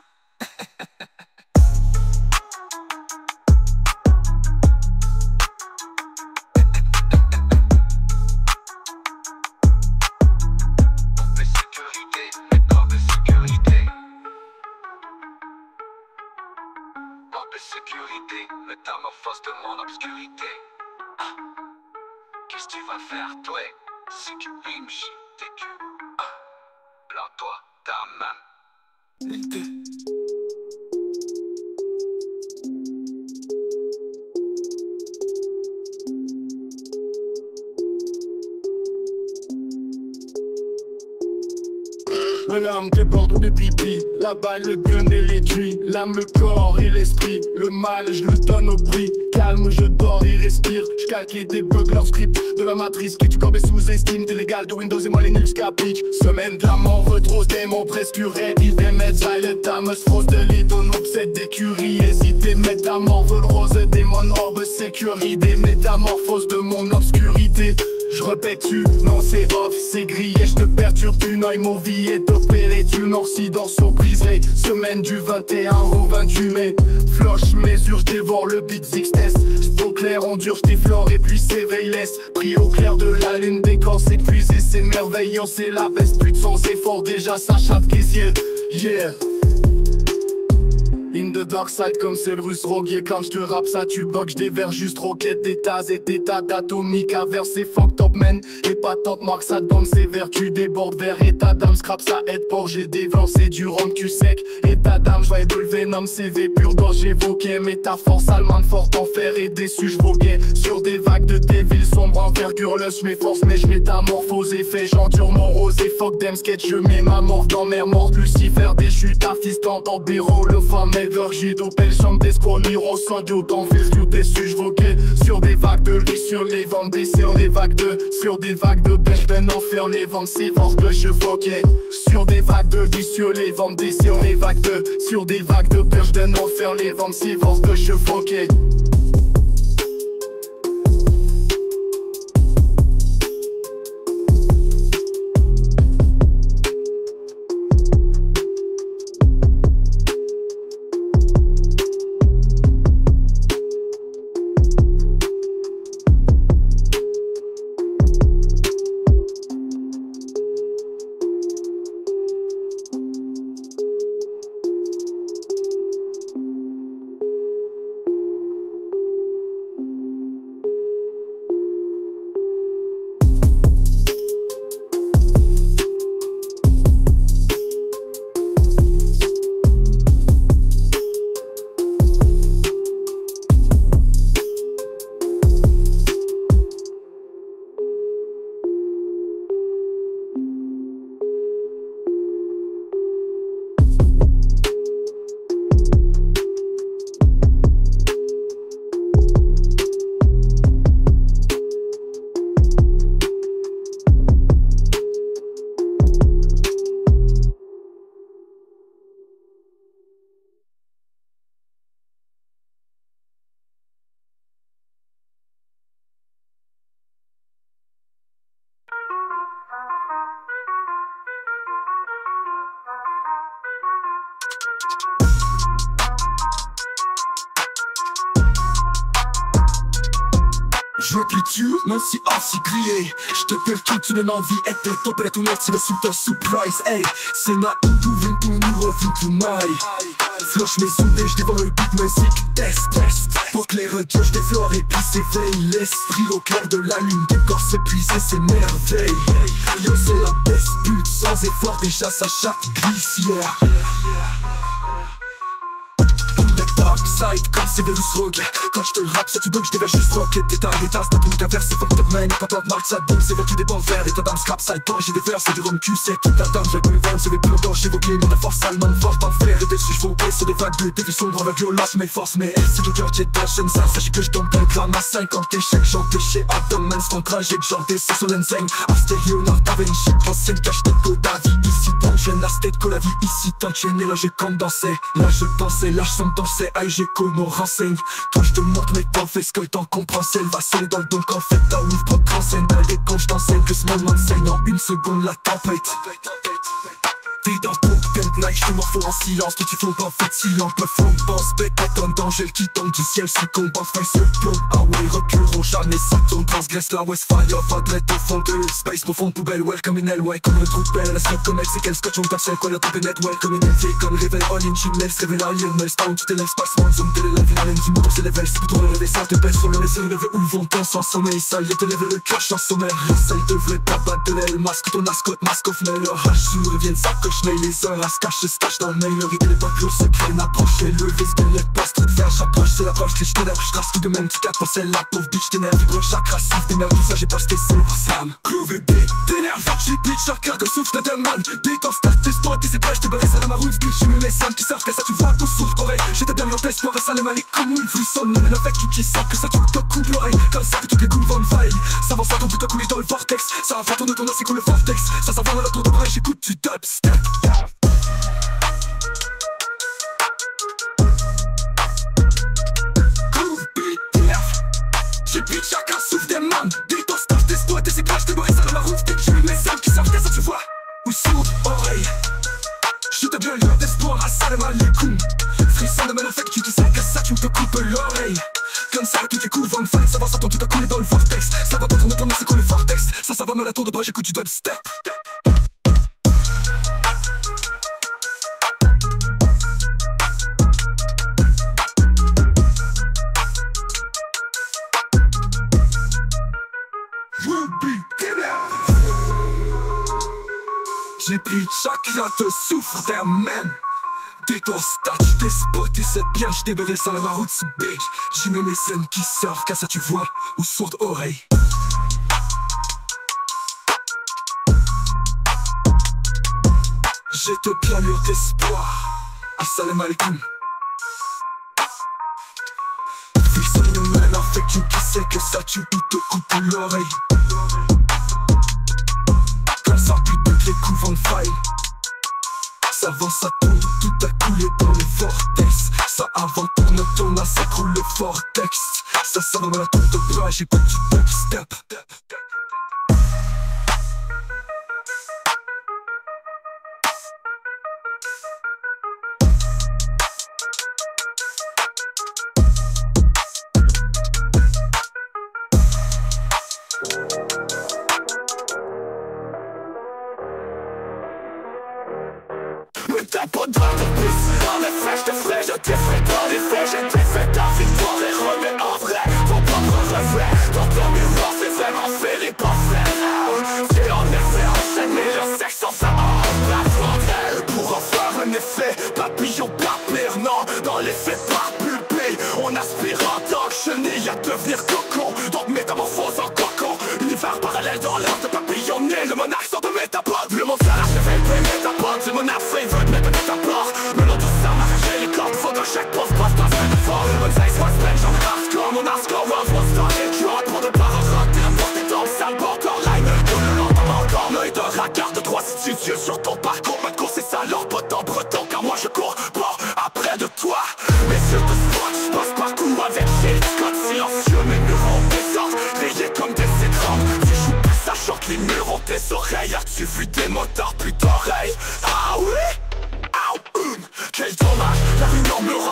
Sécurité, métamorphose de mon obscurité. Qu'est-ce que tu vas faire, toi? Si tu rimes, shit, TQ. Plains-toi, ta man. L'âme déborde de pipi, la balle, le gun et l'étui. L'âme, le corps et l'esprit, le mal je le donne au prix. Calme, je dors et respire, je calque et débug leur script. De la matrice qui tu corbes et sous-estime. Délégal de Windows et moi les nuls qu'applique. Semaine de la mort, retrousse démon presque ready. Des médecins, le dames, frosse de lit, ton obsède d'écurie. Hésiter, métamorphe, rose, démon, orbe, sécurité. Métamorphose de mon obscurité. Je répète tu, non c'est off, c'est grillé, je te perturbe une oeil, mon vie est opéré, tu noircis dans surpriserie. Semaine du 21 au 28 mai, floche mesure, je dévore le beat X-Test. Au clair, on dure, je t'effleure et puis s'éveille, laisse. Pris au clair de la lune, décor s'épuiser, c'est merveilleux, c'est la veste, plus de sans effort, déjà ça chatte caissier, yeah. In the dark side comme c'est le russe roguier. Quand je te rappe ça tu bugs, j'déverse juste roquette. Des tas et des tas d'atomiques à verser fuck top man. Et pas top marque ça donne sévère. Tu débordes vers état d'âme, scrap ça aide pour j'ai dévancé du rhum tu sec. État d'âme, j'vois de le venom, CV pur dont j'évoquais. Mais ta force allemande forte en fer et déçu j'voguais. Sur des vagues de tes villes sombres envergure le j'm'efforce mais j'métamorphose et fais j'endure mon rose et fuck them sketch. Je mets ma mort dans mer morte, Lucifer déchu, ta fiston dans bureau, le femme j'ai dopé, chambre d'escroc, l'iro, sans doute en vertu déçu, j'voquais sur des vagues de lit, sur les ventes, sur des vagues de, sur des vagues de bêche, ben enfer, les ventes, c'est force que je foquais, sur des vagues de lit, sur les ventes, sur les vagues de, sur des vagues de perche, ben enfer, les ventes, c'est force que je foquais. je veux plus tuer, même si assis grillé. Je te fais toute une envie, et t'es topé tout net, c'est le super surprise. Hey, c'est ma tout nous revient tout maille. Flush mes soudés, je dévore le beat musique. Test. Pour que les redios, je déflore et puis s'éveille. L'esprit au cœur de la lune, des corps s'épuiser, c'est merveille. Yo, c'est la best pute, sans effort, déjà ça chaque glissière. Side comme Severus Rogue. Quand je te rappe, ça tu bug, je déverse juste rock. T'es taré, t'as tout ta verse, c'est fuck up man. Quand on marque ça bombe, c'est vertu des bons verres. Et ta dame scrap, side j'ai des vers, c'est du rhum cul, c'est toute la dame. J'ai pas le vent, c'est des plus longtemps, j'évoquais mon force allemande, fort pas faire. Et dessus, je vais sur des vagues de des sombres avec violence, mes forces, mais c'est du cœur, j'ai de la chaîne. Ça, sachez que je tombe plein gramme à 50 échecs. J'entais chez Abdomen, c'est ton trajet, j'entais c'est sur l'enseigne. Astério, Nord, Taven, shit, pensez le cache de ta vie. Ici, t'enchaînes la state que la vie, ici, t'enchaînes. Et là, j'ai comme dansé, là, je dansais, là, je sens danser, aïe, j'ai nos renseigne. Toi je te montre mes temps, fais ce que t'en comprends. C'est le vassal dans le don qu'en fait ta ouf propre enseigne. Dans les quand je t'enseigne que ce monde m'enseigne. En une seconde la tempête. T'es dans ton night, je te morpho en silence. Tout tu fous en fait silence. Me font pense, bête en danger qui tombe du ciel. Succombe en fin se plombe. Ah ouais, reculons jamais ça tombe. Transgresse la Westphalia, Fadret au fond de space profonde poubelle. Welcome in L, ouais, comme le trou de belle. La scope comme elle, c'est qu'elle scotch, on tape sur quoi la tempête net. Welcome in L, comme révèle all in, chimnel, se révèle alien. Mais spawn, tout est l'espace, one zoom, télé, la finale, du mouvement, c'est level. C'est plutôt relevé, ça te pèse sur le laisser lever. Où vont temps sans sommeil, ça y est, te lever le cache en sommeil. Celle devrait pas battre de l'aile, masque ton ascote, masque off, mais leur hache sous reviennent, ça coche, mais les heures à se cache, se cache dans le mail. Le rythme est pas clos, c'est plein approche. Et le vis, qu'elle lève pas, trop de faire, j'approche, c'est l'approche. Que je t'énerve, je trace tout de même, tu captes, c'est la pauvre bitch, t'énerve, vibre chaque raciste, t'énerve, tout ça, j'ai pas jeté, c'est Sam. Groove beat, t'énerve, j'ai bitch, chaque cœur de souffle de man. Beat en start, tes sports, tes épages, t'es barré, ça la maroune, bitch, je me mets Sam, qui savent que ça tu vois, tout souffle, oreille. J'étais bien en test, moi, ça les mal, comme une frissonne. Mais le fait qui savent que ça tu te coupe l'oreille. Comme ça que toutes les coups vont le faille. Ça va faire ton tout à couler dans le vortex. Ça va tourner ton nez, c'est cool le vortex. Ça va dans la tour de bras, j'écoute du dubstep. J'ai beat, chacun souffle des man. Dis ton staff, tes spots, tes éclages, tes bourrés, ça dans la route. T'es tué, mes âmes qui savent que ça tu vois. Ou sourd, oreille. Je te bien l'heure d'espoir, à salam alaikum. Frisson de mal, le fait que tu te sais que ça tu te coupes l'oreille. Comme ça, tous tes coups vont me fight. Ça va s'entendre tout à couler dans le vortex. Ça va pas tourner ton nez, c'est quoi le vortex. Ça va dans la tour de bras, j'écoute du dubstep. J'ai pris chacun te souffre d'un man. Dès ton stage, t'es spoté, c'est bien, j't'ai belé sans la route, c'est bitch. J'y mets mes scènes qui surfent, qu'à ça tu vois, ou sourde oreille. J'ai te bien mûr d'espoir. Assalam alaikum. Frissonne une main affectue qui sait que ça tue ou te coupe l'oreille. Comme ça, puis toutes les coups vont faille. Ça va, ça tourne, tout a coulé dans le vortex. Ça avant, tourne, ça s'accroule le vortex. Ça va dans la tour de bras, j'ai pas du dubstep. Mais t'as pas de drame de plus. En effet, j'te ferai, je t'ai fait dans les faits. J'ai t'ai fait ta victoire et remets en vrai ton propre reflet. Dans ton miroir, c'est vraiment fait les parfaits. C'est en effet enchaîné le sexe sans ça en plate. Pour en faire un effet papillon papillon, non, dans l'effet par pupille. On aspire en tant que chenille à devenir cocon. Donc métamorphose en cocon. Univers parallèle dans l'art de papillonner. Le monarque sort de métapode. Le monde s'arrache, le fait de métapode. Le monarque fait veut te mettre ta porte. Mais l'autre ça m'arrache les cordes. Faut que chaque poste passe pas de fort. Le bon size was bench en hardcore. Mon hardcore world was dans les joints. Pour ne pas rater n'importe dans le sale bord corps line. Tout le lendemain encore. L'œil de regard de droit studieux sur ton parcours. Ma course c'est ça leur pote en breton. Car moi je cours pas après de toi. Mais sur te spot, je passe parcours avec Shade Scott silencieux. Mes murs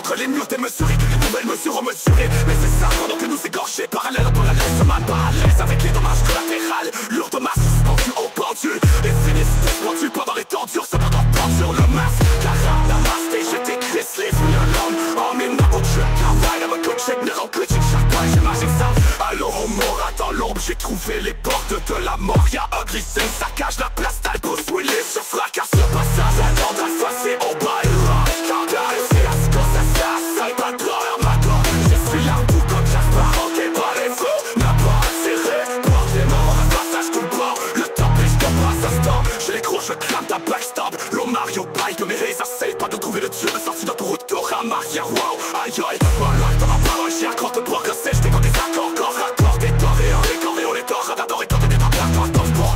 entre les murs démesurés, les nouvelles mesures ont mesuré. Mais c'est ça, pendant que nous égorger parallèle entre la graisse mal pas à l'aise avec les dommages collatérales. Lourdes masses suspendues au pendule et finissent suspendues pendant les tendures. Cependant tendent sur le masque, la masse et je décrisse les violons. En mine dans votre jeu, travail avec un check, neurocritique, chaque fois j'imagine ça. Alors au mora dans l'ombre, j'ai trouvé les portes de la mort. Y'a un grissin, ça cache la place d'Albus Willis. Se fracasse le passage, un temps d'alphacé au bail. Scandale, c'est à ce que ça sale patron, armateur. Je suis là tout comme Jasper, ok, pas les feux. N'a pas serré, porte des morts, un passage tout bord. Le temps pêche de passe à ce temps. Je les gros, je crame ta backstab. L'eau Mario bike de mes razors, essaye pas de trouver le dieu. Sorti d'un retour à Maria, wow, aïe aïe. Voilà, dans ma parole, j'ai un compte de progresser. J'étais dans des accords, corps à corps, des torts et un décor. Et on est tort, radar et tenter des temps, bon.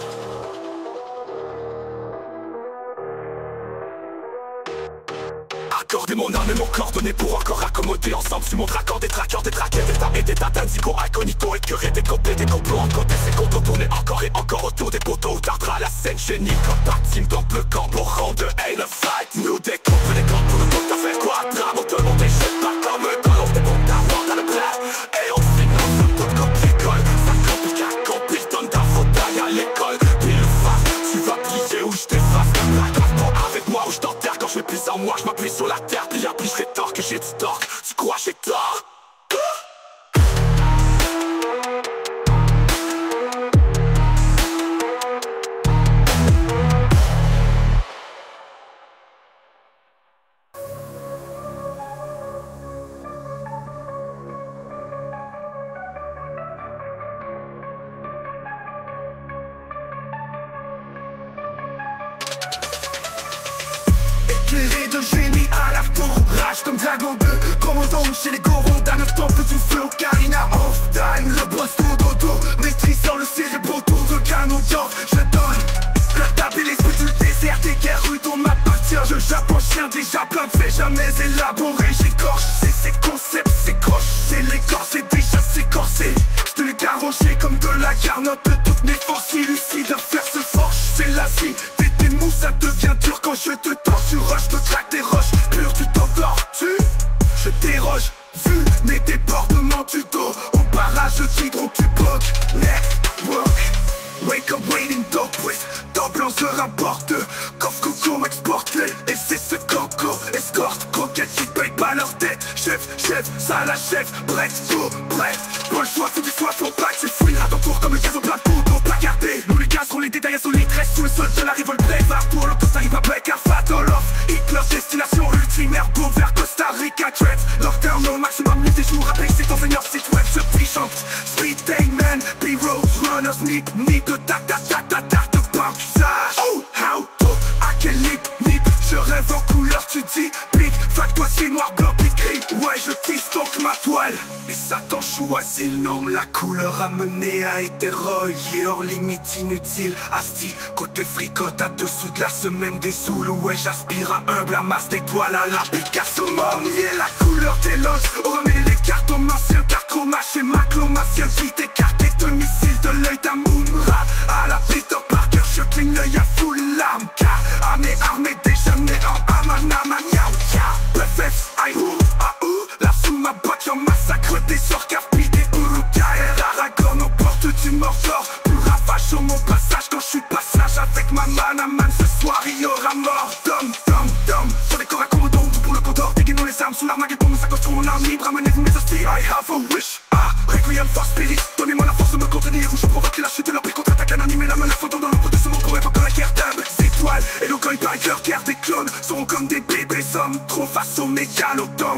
Accorder mon âme et mon corps donné pour encore accommoder ensemble. Tu montres accord des traqueurs, des traqueurs, des tas et des tas d'indigo, incognito, écœuré, décopé, des complots en côté, ces comptes tournés encore et encore autour des poteaux. Tardera la scène génie comme pas team dans le camp au rang de haine fight. Nous découpe les camps pour le compte à faire quoi? Drame, on te monte et jette pas comme un colon. Des comptes à vendre à le plat et on finance un peu comme l'école. Ça complique à complique, donne ta fauteuil à l'école. Puis le face, tu vas plier ou je t'efface. Avec moi ou je t'enterre quand je fais plus en moi. Je m'appuie sur la terre, puis je serai tort que j'ai du tort. Tu crois j'ai tort? Éclairé de génie à la tour, rage comme Dragon 2. Commandant chez les corons, d'un instant plus du feu. Karina off time, le boss tout dodo. Maîtrisant le cérébro autour de canon d'or. Je donne la table et l'esprit du désert. Des guerres rudes on m'appartient. Je jappe en chien déjà plein de faits jamais élaboré. J'écorche, c'est ces concepts, c'est croche. C'est l'écorce, c'est déjà s'écorcer. Je te l'ai garoché comme de la garnotte. De toutes mes forces illucides à faire se forge. C'est la vie, t'es mou, ça devient dur quand je te torture. Je te traque des roches, pur tu t'endors, je déroge, vu mes débordements du dos. Au barrage d'hydro tu bloques, network. Wake up waiting dog with double en se rapporte. Coffre coco exporte et c'est ce coco. Escorte, croquette qui paye pas leur tête. Chef, ça la chef, bref, tout, bref. Pas le choix, c'est du soif, faut pas que c'est fouille. À ton tour comme le gaz au plat de poudre, placardé. Nous les gars seront les détails insolites, restent sous le sol de la révolte. Brave pour le poste arrive avec un fatal off. Hitler, destination ultime, Ergo vers Costa Rica, Threat. Lockdown au maximum, nuit et jour, après c'est ton seigneur site web, je trichante. Speed man, B-Rose, runners, nip, de ta de pampage. Oh, how to, à quel nip, je rêve en couleur, tu dis, big, fac toi c'est noir, blanc, gris. Ouais, je tisse donc ma toile. Et Satan choisit le nom, la couleur amenée à hétéroïde, hors limite inutile. Asti, côté fricote, à dessous de la semaine des Zoulous. Ouais, j'aspire à humble, à masse d'étoiles, à la Picasso mornier. La couleur d'éloge, remet les cartons anciens, Darkroma chez Maclomacien, vite écarté de missiles de l'œil d'Amunra. À la Peter Parker, je cligne l'œil à full lame. Car armée déjà né en Amanamania. PFF, Aïrou, Aou, la sous ma boîte, j'en massacre des sorts, Carpi, des Uruguay. Aragorn aux portes du Mordor, plus ravage sur mon passage quand je suis passage avec ma man. Ce soir il y aura mort, dom. Sur des corps à commandant, tout pour le condor. Dégainons les armes sous l'armageddon, nous s'accostons mon arme libre, amenez-vous mes hosties. I have a wish, Requiem for Spirit. Donnez-moi la force de me contenir, ou je provoque la chute de leur prix contre-attaque. Un animé la main, la photo dans l'ombre de ce monde, pour évoquer la guerre d'âme. Étoiles, et le il paraît que leur guerre des clones seront comme des bébés hommes, trop face aux mégalodons.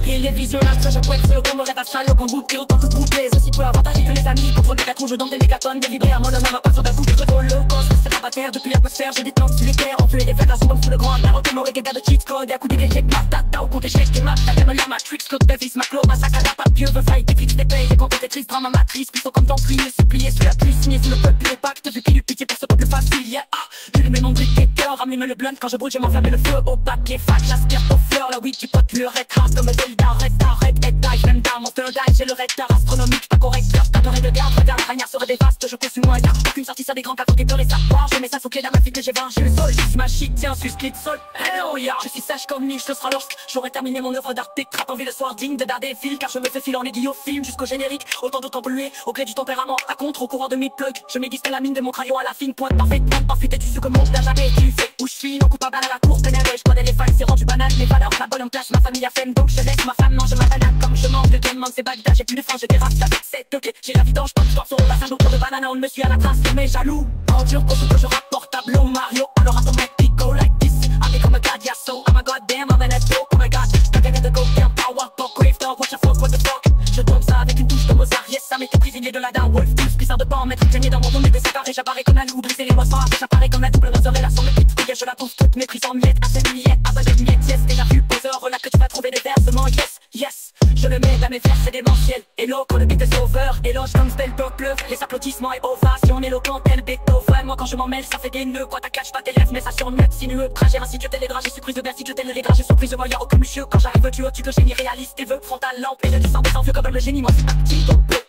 Paris, les visionnages, je pointe ce qu'on me rêve à salle, au groupe, et autant tout boucler. Aussi peu avantager que les amis, contre des quatre je donne des mégatonnes, des vibrés à mon homme, à pas sur d'un coup, je vole le cosmos, c'est la terre depuis l'atmosphère, j'ai des temps sur les terres, enfuis des fêtes à son comme sous le grand, la route, m'aurait gars de cheat code, et à coup d'échec, ma tata, au compte échec, t'es ma tata, la matrix, Claude Davis, ma clo, ma sac à la papier, veut faille, des fixes, des payes, des comptes, des tristes, drame, ma matrice, puis sont comme dans plié, supplié, sous la pluie, signé sous le peuple, les pactes, vu qu'il eut pitié pour ce peuple facile, yeah, j'allume mon brique et cœur, ramener le blunt, quand je brûle, j'ai m'enflammé le feu au papier, fac, j'aspire aux fleurs, la weed, tu potes, le rétrace, comme Zelda, reste, arrête, dive, même d'un monster dive, j'ai le retard astronomique, pas correcteur, t'adorais de garde, regarde, ragnard serait des vastes, je consume moins, y'a aucune sortie, ça des grands cartes, qui peur et savoir, je mets ça sous pied dans ma fille que j'ai 20, j'ai le sol, j'ai ma shit, tiens, suscrit de sol, oh yeah, je suis sage comme Nietzsche, ce sera lorsque j'aurai terminé mon œuvre d'art, trappe en vie le soir, digne de Daredevil, car je me fais filer en aiguille au film, jusqu'au générique, autant d'autant pollué, au gré du tempérament, à contre, au courant de mes plugs, je m'aiguise la mine de mon crayon à la fine pointe, parfaite, ensuite tu sais que mon n'a jamais tu fais, où je suis, non coupable à la cour, je connais les failles, c'est rendu banal, mes valeurs, ma bonne en place, ma famille a faim, donc je laisse ma femme mange ma banane, comme je mange de diamants, c'est Bagdad, j'ai plus de frein, j'ai des races avec 7 clés, j'ai la vidange, je sur la fin d'autre de banane, on me suit à la trace, mais jaloux, endure pour ce que je rapporte, tableau Mario, alors attends mec, go like this, avec comme un gadiasso, oh my god damn, I'm an asshole, oh my god, t'as gagné de go down, power, pop, grave dog, what the fuck, what the fuck, je tourne ça avec une touche de Mozart, yes, ça m'était prisonnier de la Dark Wolf, tous pissard de pan, mettre gagné dans mon monde, mais séparé, j'apparais comme un loup, briser les boissons, après j'apparais comme un double razor, et la somme petite, je la trouve toute méprise en miettes, à cette miette, à bas de miettes, yes, déjà vu, poseur, là que tu vas trouver des versements, yes, yes, je le mets dans mes vers, c'est démentiel, hello, quand le beat est over, éloge comme spell peuple, les applaudissements et ovations, éloquent tel Beethoven, moi quand je m'en mêle, ça fait des nœuds, quoi, ta catch pas tes lèvres, mais ça surnote, sinueux, trajet, ainsi que télédrage, surprise de Bercy, je télédrage, surprise de moi, y'a aucun monsieur, quand j'arrive, tu que génie réaliste, et veux, frontal, lampe, et du sang, sans vieux comme le génie, moi c'est pas petit, donc peu.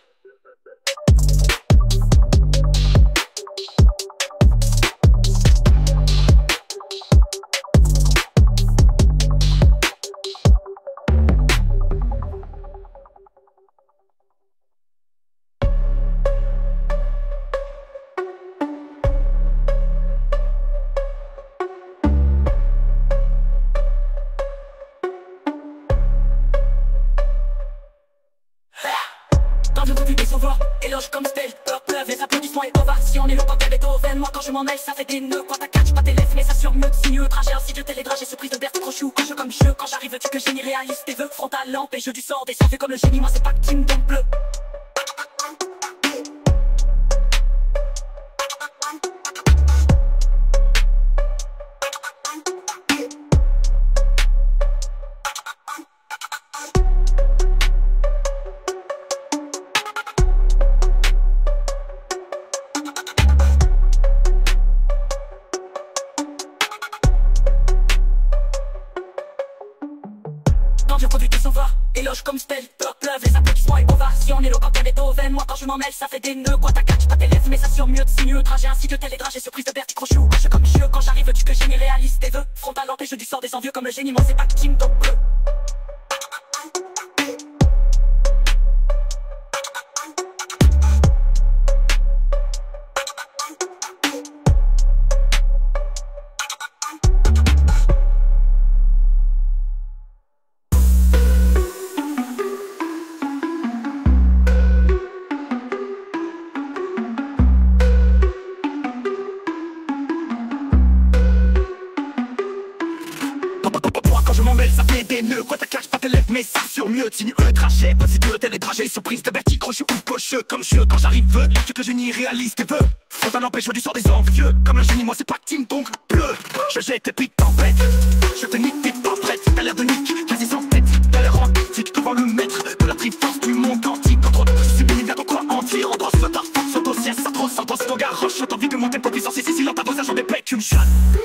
Éloge comme spell, peuple, les applaudissements et ovations, éloquent tel Beethoven, moi quand je m'en mêle, ça fait des nœuds, quand ta catch pas tes lèvres, mais ça surmeute, sinueux, trajet, ainsi de télédrage, et surprise de Berthe, trop chou, quand je comme jeu, quand j'arrive, tu que génie réaliste, et veux, frontal, lampe, et jeu du sort, des fait comme le génie, moi c'est pas que team, donc bleu. Éloge comme spell, peuple, les applaudissements et ovations, éloquent tel Beethoven, moi quand je m'en mêle, ça fait des nœuds, quoi, ta catch pas tes lèvres, mais ça surmeute, sinueux, trajet, ainsi que télédrage, et surprise de Bertie, trop chou, je comme jeu, quand j'arrive, tu que génie réaliste, et veux, frontal, empêche du sort des envieux comme le génie, moi c'est pas que team, donc bleu. Ça fait des nœuds, quoi ta cache pas tes lèvres, mais ça surmute, sinueux, trajet, pas si dur, télédrager, surprise de Bertie, crochu ou pocheux, comme je quand j'arrive, tu que génie réaliste et veux, faut un empêche du sort des envieux, comme un génie, moi c'est pas team, donc bleu, je jette et puis tempête, je te nique, t'es pas prête, t'as l'air de nique, quasi sans tête, t'as l'air antique, devant le maître, de la triforce du monde antique, contre sublime, bientôt quoi entier, en droit, soit ta force, soit ton siège, ça trop, sans ton slogan, roche, t'as envie de monter pour puissance, ici, si ta voisage, j'en ai pète, tu me chattes.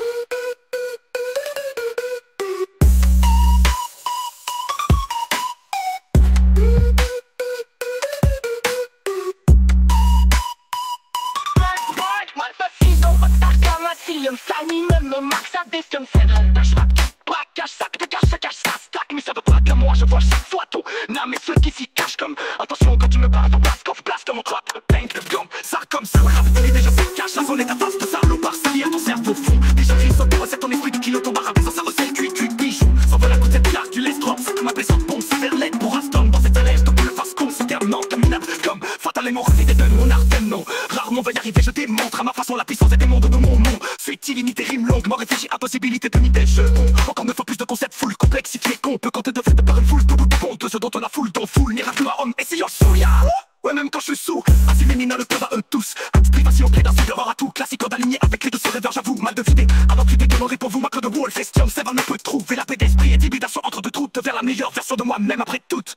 S'anime, me marque sa destinée, c'est l'attache, braquage, sac de cache, ça cache, ça stack, mais ça veut pas que moi je vois chaque fois ton âme et ceux qui s'y cachent comme attention quand tu me parles, ton place, quand je place mon trap, paint de gomme, ça comme ça, le rap, il est déjà se cache, la zone est ta face de salopard, ça lie à ton cerveau fou, déjà gris, saute, recette ton esprit, du kilo, ton barre, sans ça recèle, cuit, bijou, s'envole à côté de l'arc, tu laisses drop, ça comme un baissant de bombe, ça verlette pour un stone, dans cette élève, ton le face con, citernant, terminable, comme fatalement raté de mon art, non, rarement va y arriver, je démontre à ma façon la puissance et des mondes de mon nom. Suite illimitée, rime longue, mort réfléchie, impossibilité de m'y déjeuner. Encore 9 fois plus de concepts full trouver la paix d'esprit et d'hybridation entre deux doutes vers la meilleure version de moi-même après toute.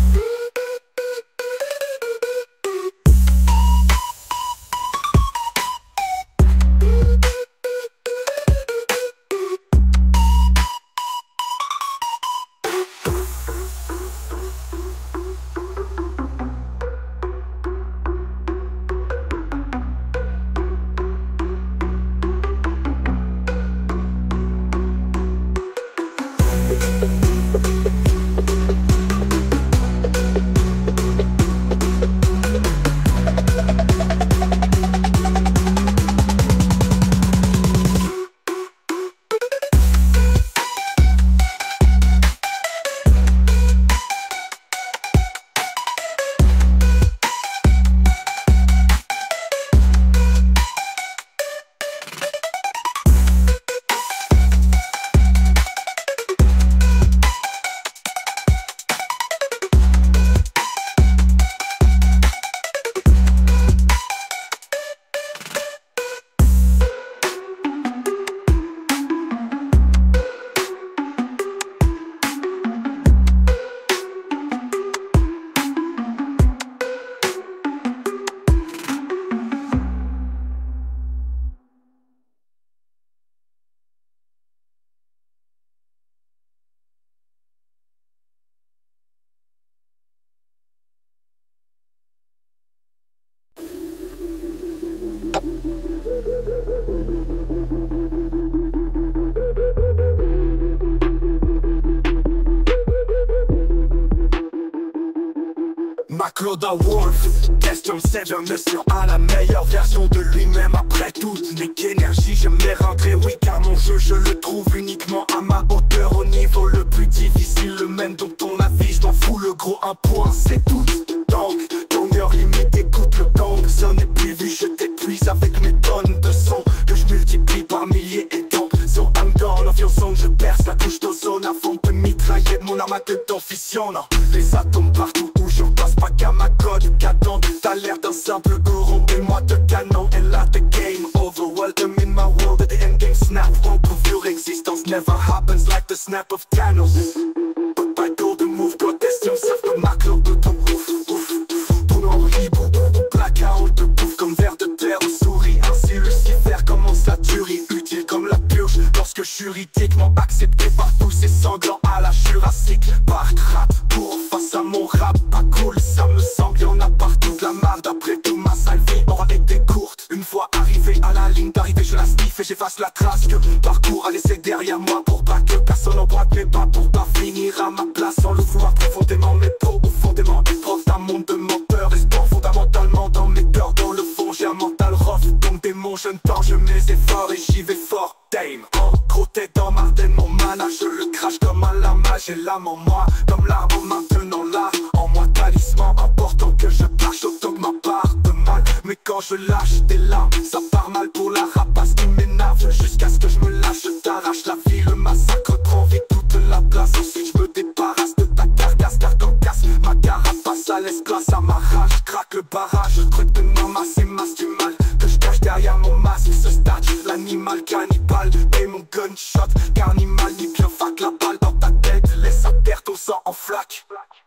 Claude Wolf, question 7, je me sens à la meilleure version de lui-même. Après toute l'énergie, je m'ai rentré, oui, car mon jeu, je le trouve uniquement à ma hauteur. Au niveau le plus difficile, le même, donc ton avis, je m'en fous, le gros un point, c'est tout. Donc, ton heure limite, écoute le gong, ça n'est plus vu, je t'épuise avec mes tonnes de sons que je multiplie par milliers et donc, so I'm gone off your song, je perce la couche d'ozone à fond de mitraillette, mon arme à dedans fissionne. Les atomes partout où je passe, pas qu'à ma code cadente. T'as l'air d'un simple gourou, et moi de canon. Et là the game over, welcome in my world at the endgame snap. Won't prove your existence, never happens like the snap of Thanos. But by golden move, protest yourself comme ma clope de ton ouf, ouf. Ton horrible, blackout de bouffe comme ver de terre ou souris. Ainsi Lucifer commence la tuerie, utile comme la purge. Lorsque juridiquement accepté par tous ces sanglants à la jurassique. Par rap pour face à mon rap, pas cool, ça me semble, y'en a partout de la marde. Après tout ma sale vie aura été courte. Une fois arrivé à la ligne d'arrivée, je la sniffe et j'efface la trace que mon parcours a laissé derrière moi. Pour pas que personne emboîte mes pas, pour pas finir à ma place sans le vouloir profondément. Mes peaux profondément épreuve d'un monde de menteurs et sport fondamentalement dans mes peurs. Dans le fond j'ai un mental rough, comme démon je ne torche mes efforts et j'y vais fort. Dame, en gros t'es dans Marden, mon mana, je le crache comme un lama. J'ai l'âme en moi, comme l'arbre maintenant là. En moi talisman, important que je lâche autant que ma part de mal. Mais quand je lâche des larmes, ça part mal pour la rapace qui m'énerve. Jusqu'à ce que je me lâche, je t'arrache la vie. Le massacre prend vite toute la place. Ensuite je me débarrasse de ta carcasse, car quand casse ma carapace, ça laisse place à ma rage. Je craque le barrage, le truc de norme assez masse du mal que je cache derrière mon masque. Ce stade, l'animal cannibale et mon gunshot. Carnimal ni bien fac, la balle dans ta tête laisse à terre ton sang en flaque.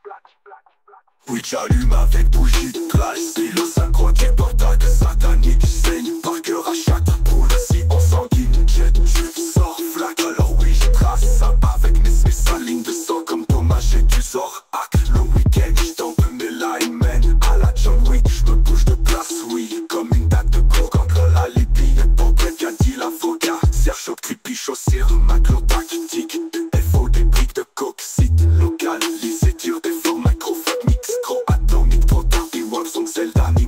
Oui, j'allume avec bougie de glace. Si le synchrotique portail de satanique saigne par cœur à chaque boule. Si on sanguine, jet, je sors flaque. Alors oui, je trace ça avec mes salines de sang comme Thomas, j'ai du Zorak. Le week-end, je tombe mes lines, man. À la John Wick, je me bouge de place, oui. Comme une date de cours contre la Libye. Et pour qu'a dit l'avocat. Serge au creepy chaussure, ma clope tactique. Elle faut des briques de coke, site localisé, dur des formes micro, mix, gros atomique, trop tard, des wolves sont Zelda.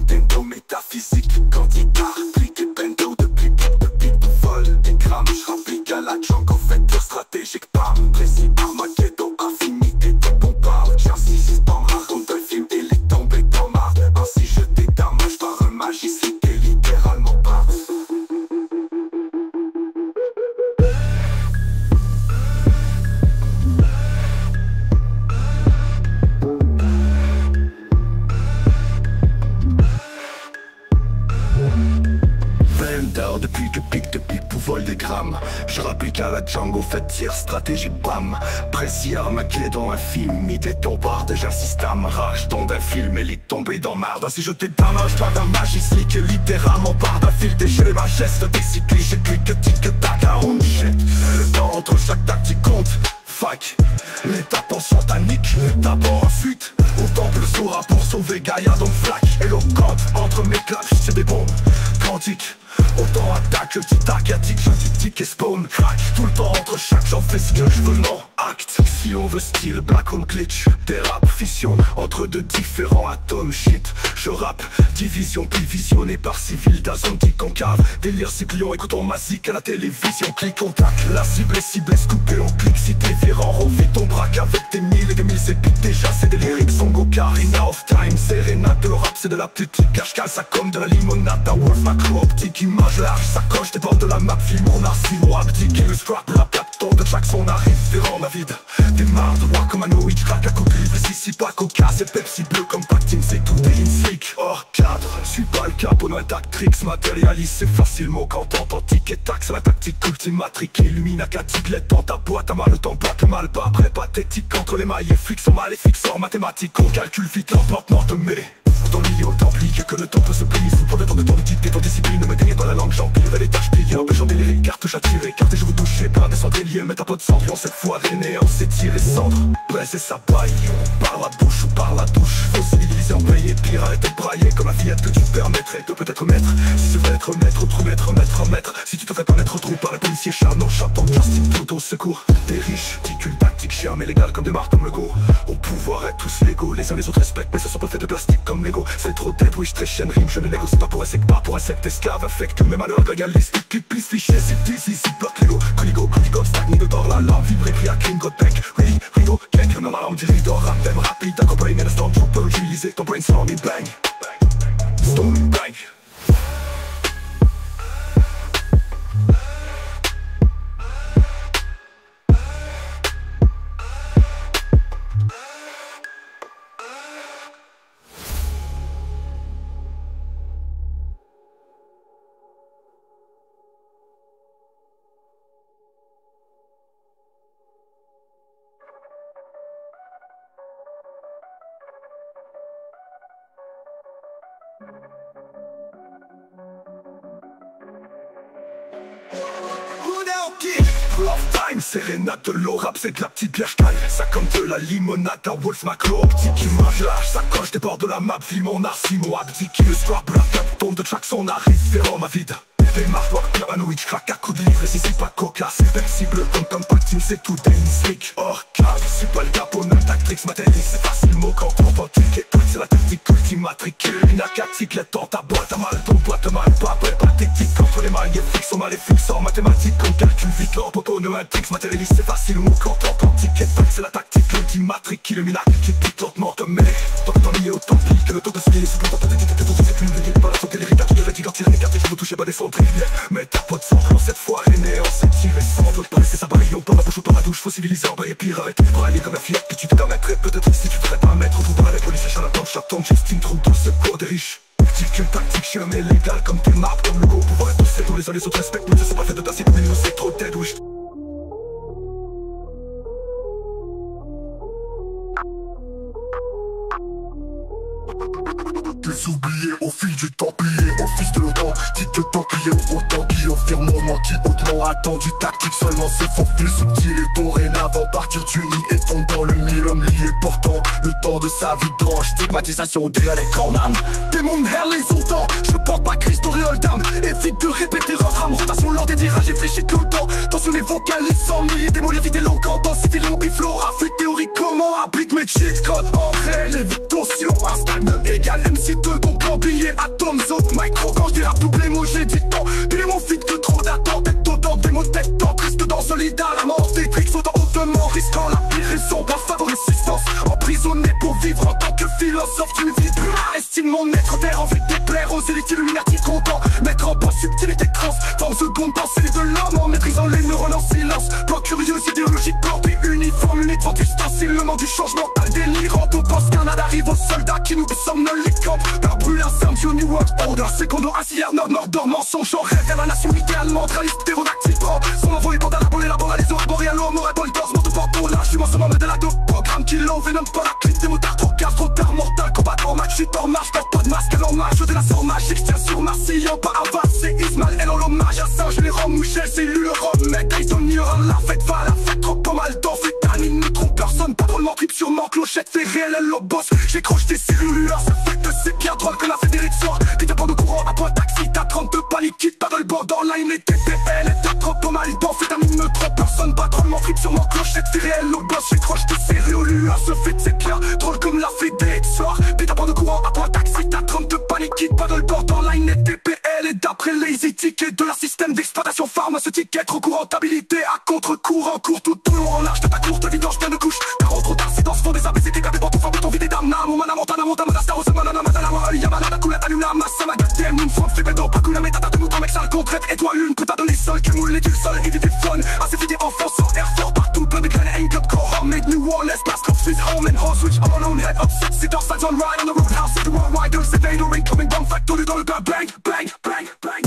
la Django, fait tir, stratégie, bam. Précis, Armageddon, un film, idée ton bar, déjà système. Rage, ton d'un film, élite tombée dans marde. Si je t'étamage, pas d'un magie slick, littéralement par d'un fil déchiré, ma geste des cyclistes, j'ai plus que tic-tac à on shit. Le temps entre chaque tactique compte. Fuck, l'étape en santanique, l'étape en fuite. Au temple Sora pour sauver Gaïa, donc flac. Éloquente, entre mes claques, c'est des bombes quantiques. Autant attaque, le petit aquatique, j'ai un tic et spawn, crack. Tout le temps entre chaque, j'en fais ce que je veux, non acte. Si on veut style, black on glitch, dérap, fission entre deux différents atomes, shit. Je rappe, division, puis visionné par civil d'Azonti concave. Délire cyclion, écoutons ma zik à la télévision. Clic, contact, la cible est scoupée, on clique. Si t'es virant, revêt ton braque avec des mille et des mille, c'est pique déjà. C'est des lyrics, son go Karina of time, sérénade. Le rap, c'est de la petite cache, cale ça comme de la limonade. Ta wolf macro optique, image large, sacoche, des bords de la map, film, on arcimo, abdique, le scrap, la plateau de track, son arrive, dérange ma vide. Démarre de voir comme un Noïd, craque à copie, si pas coca, c'est Pepsi bleu comme Pactine, c'est tout des slick. Hors cadre, suis pas le capone, un tactrix, matérialise, c'est facilement quand t'entends tic et tac, c'est la tactique ultimatrique, illuminacatique, l'aide dans ta boîte, à mal le temps, boîte mal, pas après pathétique, entre les mailles, fixe en maléfique, en mathématiques, on calcule vite l'emportement de mai. Dans l'idée autant plique que le temps peut se plier. Sous pour le temps de ton équipe et ton discipline. Ne me déniez pas la langue, j'empire les tâches pliées. Empêchant des lyriques, cartouche à tirer. Carte et je vous toucher, plein des cendres liés. Mets ta peau de cendrillon, cette fois René, on s'est tiré cendre. Bresse et sa paille, par la bouche ou par la douche. Faut civiliser, envoyer, pire, arrêter de brailler. Comme la fillette que tu permettrais de peut-être mettre. Si tu veux être maître, trou maître. Si tu te fais pas mettre trou par les policiers, chat, non, chaton, Justin, tout au secours. Des riches, ticule, tactique, chien, mais légal comme des marteaux me go. Au pouvoir être tous légaux, les uns les autres respectent, mais ce sont pas faits de plastique comme Lego. C'est trop dead, oui, je très rime, je ne négocie pas pour un sec, pas pour un secte esclave, affecte mes malheurs, légaliste, clip, plus fiché, c'est d'ici, si bloc Lego, coligo, stagne de bord, la lame, vibré, pris à clean, god bank, ready, rideau, gang, ma alarme, dirigeur, rap, même rapide, accompagné, la stormtrooper, utiliser ton brainstorm, et bang, stone, bang. Love time, sérénade de l'eau, rap c'est de la petite bière calme. Ça comme de la limonade, un wolf macro optique, image large, sacoche des bords de la map, film mon arcimo, abdique, le square, black up, tombe de track, son arrive, verront ma vide. Démarre, doigt, paranoïde, craque à coup de livre, et si c'est pas coca, c'est Pepsi bleu comme Pactine, c'est tout des slick. Hors cadre, c'est pas le capone, un tactrix, matérialise, c'est facile, mot quand on authentique, et tout, c'est la tactique ultimatrique, illuminacatique, l'aide dans ta boîte à mal, ton boîte mal, pas après pathétique, entre les mailles, et fixe, en maléfique, en mathématiques, on calcule vite, leur poteau, ne un tricks, matérialise, c'est facile, mot quand on authentique, et tout, c'est la tactique ultimatrique, illuminatique, qui pique lentement te met, tant que t'en lié autant pis que le taux de ski, c'est pour t'entendre, c'est plus une ville, pas la santé, l'héritage, tu devrais t'y garder, les cartes, je vous toucher pas des centres. Mais ta peau de sang, cette fois René, on s'est tiré sans doute pas laisser sa barillon par la bouche ou par la douche, faut civiliser en bas et pire, arrêter de brailler comme la fillette que tu te permettrais peut-être si tu ferais pas mettre au bout par les policiers, charlatan, chaton, Justin, trou tout secours des riches. Ticule, tactique, chien, mais légal comme tes maps, comme le go, pouvoir être tous tous les uns les autres respectent, mais c'est pas fait de tacite, mais nous c'est trop dead, oui. Des oubliés au fil du temps plié, au fils de l'OTAN, dit que tant plié autant qui offre moment qui hautement attendu, tactique seulement se faufile, subtil et dorénavant partir du nid et tombe dans le mille, homme lié portant le temps de sa vie de range, stigmatisation derrière l'écran d'âme. Démon hell les autant, je porte pas Christ auréole d'âme, évite de répéter votre âme, rotation lors des tirages et fléchis tout le temps, tension les vocalises sans milliers, démolir vite éloquent, densité long flora, flûte théorie, comment applique mes cheat codes, entrée, lévitation, instinct égal MC2, donc embillé atomes, autres micro, quand je dérape double émo, j'ai du temps, puis mon feed que trop d'attente, tête autant, démo tête temps, triste dans solidar, la mort des tricks, autant hautement, risquant la pire raison, pas favori substance, emprisonné pour vivre en tant que philosophe d'une vie pure, estime mon être terre, envie de déplaire aux élites illuminati content, mettre en point subtilité trans, forme seconde pensée de l'homme, en maîtrisant les neurones en silence, plan curieux, idéologie, plan, puis uniforme, uniforme, ustensilement du changement, délirant, on pense qu'un âne arrive aux soldats qui nous somnolent les camps, par brûler un symbio New World Order, secondo racière, nord, dormant, son genre, rêve, nation idéalement, trahiste, ptérodactyle, prend son envol et bande à la boule et la bande tantôt là, je suis mon sommet de la dope. Programme kilo, venom pas la clip des motards. Trop gaz, trop tard, mortal, combat en match, shit en marche. Porte pas de masque, elle en marche, je de la sommage. J'extiens sur Marseillan, pas avare, c'est Ismaël, elle en l'hommage à Singe, les Roms, Michel, c'est lui le Rome. Mec, Tyson, la fête va, la fête, trop pas mal d'amphétamine, ne trompe personne, pas drôlement, clip sûrement, clochette, c'est réel, elle le boss. J'écroche tes cellules, ce fait que c'est bien drôle que la fédérée de sort. T'es pas de courant, à point taxi, t'as 32 pas liquide, pas le bord dans line, les TPL, et t'as trop pas mal d'amphétamine, ne trompe personne, pas drôlement, clip sûrement, clochette, c'est réel, le boss. J'écroche tes cellules, ce fait c'est clair, drôle comme la fédérée de sort. T'es pas de courant, à point taxi, t'as 32 pas liquide, pas le bord dans line, les TPL, et d'après les étiquettes de leur système d'exploitation pharmaceutique, trop courantabilité à contre-courant, court tout au long en large de ta courte vidange pleine de couches. T'as rentré trop tard, si dans ce fond des ABCD, t'es pour tout faire ton vide d'âme, mon mana, montana, montana, staro, manana, matana, yamalada, coulette, allume la masse, ma goddamn, une fois, fais bédo, pas cool, la métata, de mouton, mec, ça le concrète, et toi, une que t'as donné seul, qui moule les du sol, et des fun, assez vidé en force, sur air fort, partout, plein de graines, ain't got core, made New Orleans, blast, club, Swiss, home, and horse, switch, on own head, upset, sit off, sides on ride, on the roadhouse, the worldwide, c'est veille, no ring, coming, bomb, factory, dans le gars, bang, bang, bang, bang.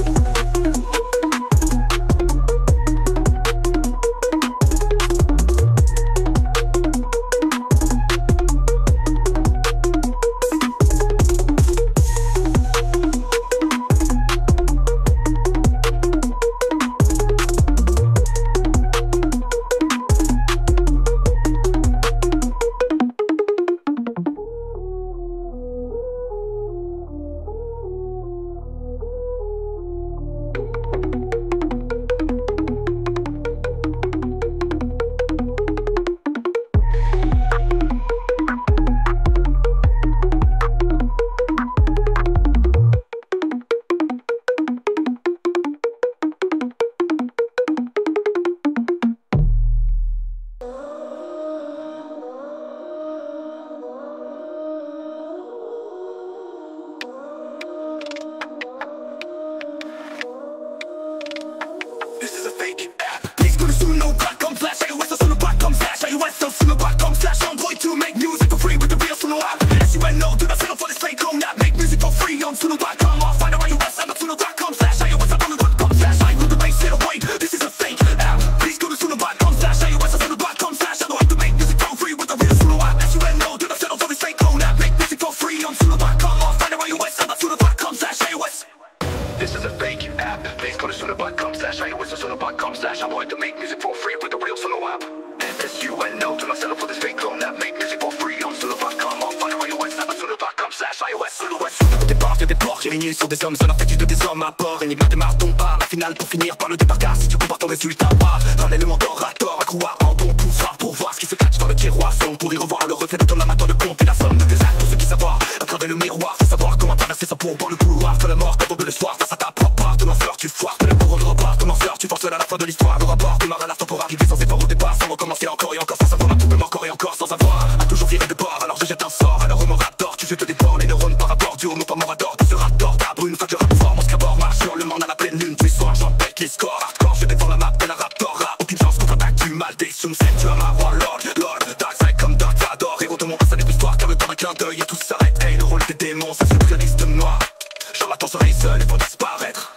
Sur des hommes, seul affectus de des hommes à bord. Énigme démarre ton pas, la finale pour finir par le départ. Car si tu compares ton résultat pas un élément d'orateur à croire en ton pouvoir pour voir ce qui se cache dans le tiroir sombre. Pour y revoir le reflet de ton amateur de compte et la somme de tes actes. Pour ceux qui savoir à travers le miroir, faut savoir comment traverser sa peau dans le couloir. Fais la mort, quand de l'espoir face à ta propre part. Ton enfer, tu foires, mais le pauvre de repart. Ton enfer, tu forces à la fin de l'histoire. Le rapport démarre à l'instant pour arriver sans effort au départ. Sans recommencer encore et encore, sans savoir un trouble encore et encore, sans avoir à toujours virer de bord. Alors je jette un sort, alors remords raptor, tu jettes des ports, les neurones par rapport du homo pas morador. Tu seras tort, ta brune, facture à fort, mon scabord marche sur le monde à la pleine lune. Tous les soirs, j'en pète les scores. Hardcore, je défends la map, tel un raptor. Aucune chance contre-attaque, tu mal des soumsets. Tu as ma voix, Lord, Dark Side comme Dark Vador. Héros de mon passe à l'histoire, car le temps d'un clin d'œil et tout s'arrête. Hey, le rôle des démons, ça se réalise de moi. J'en attends, serai seul et faut disparaître.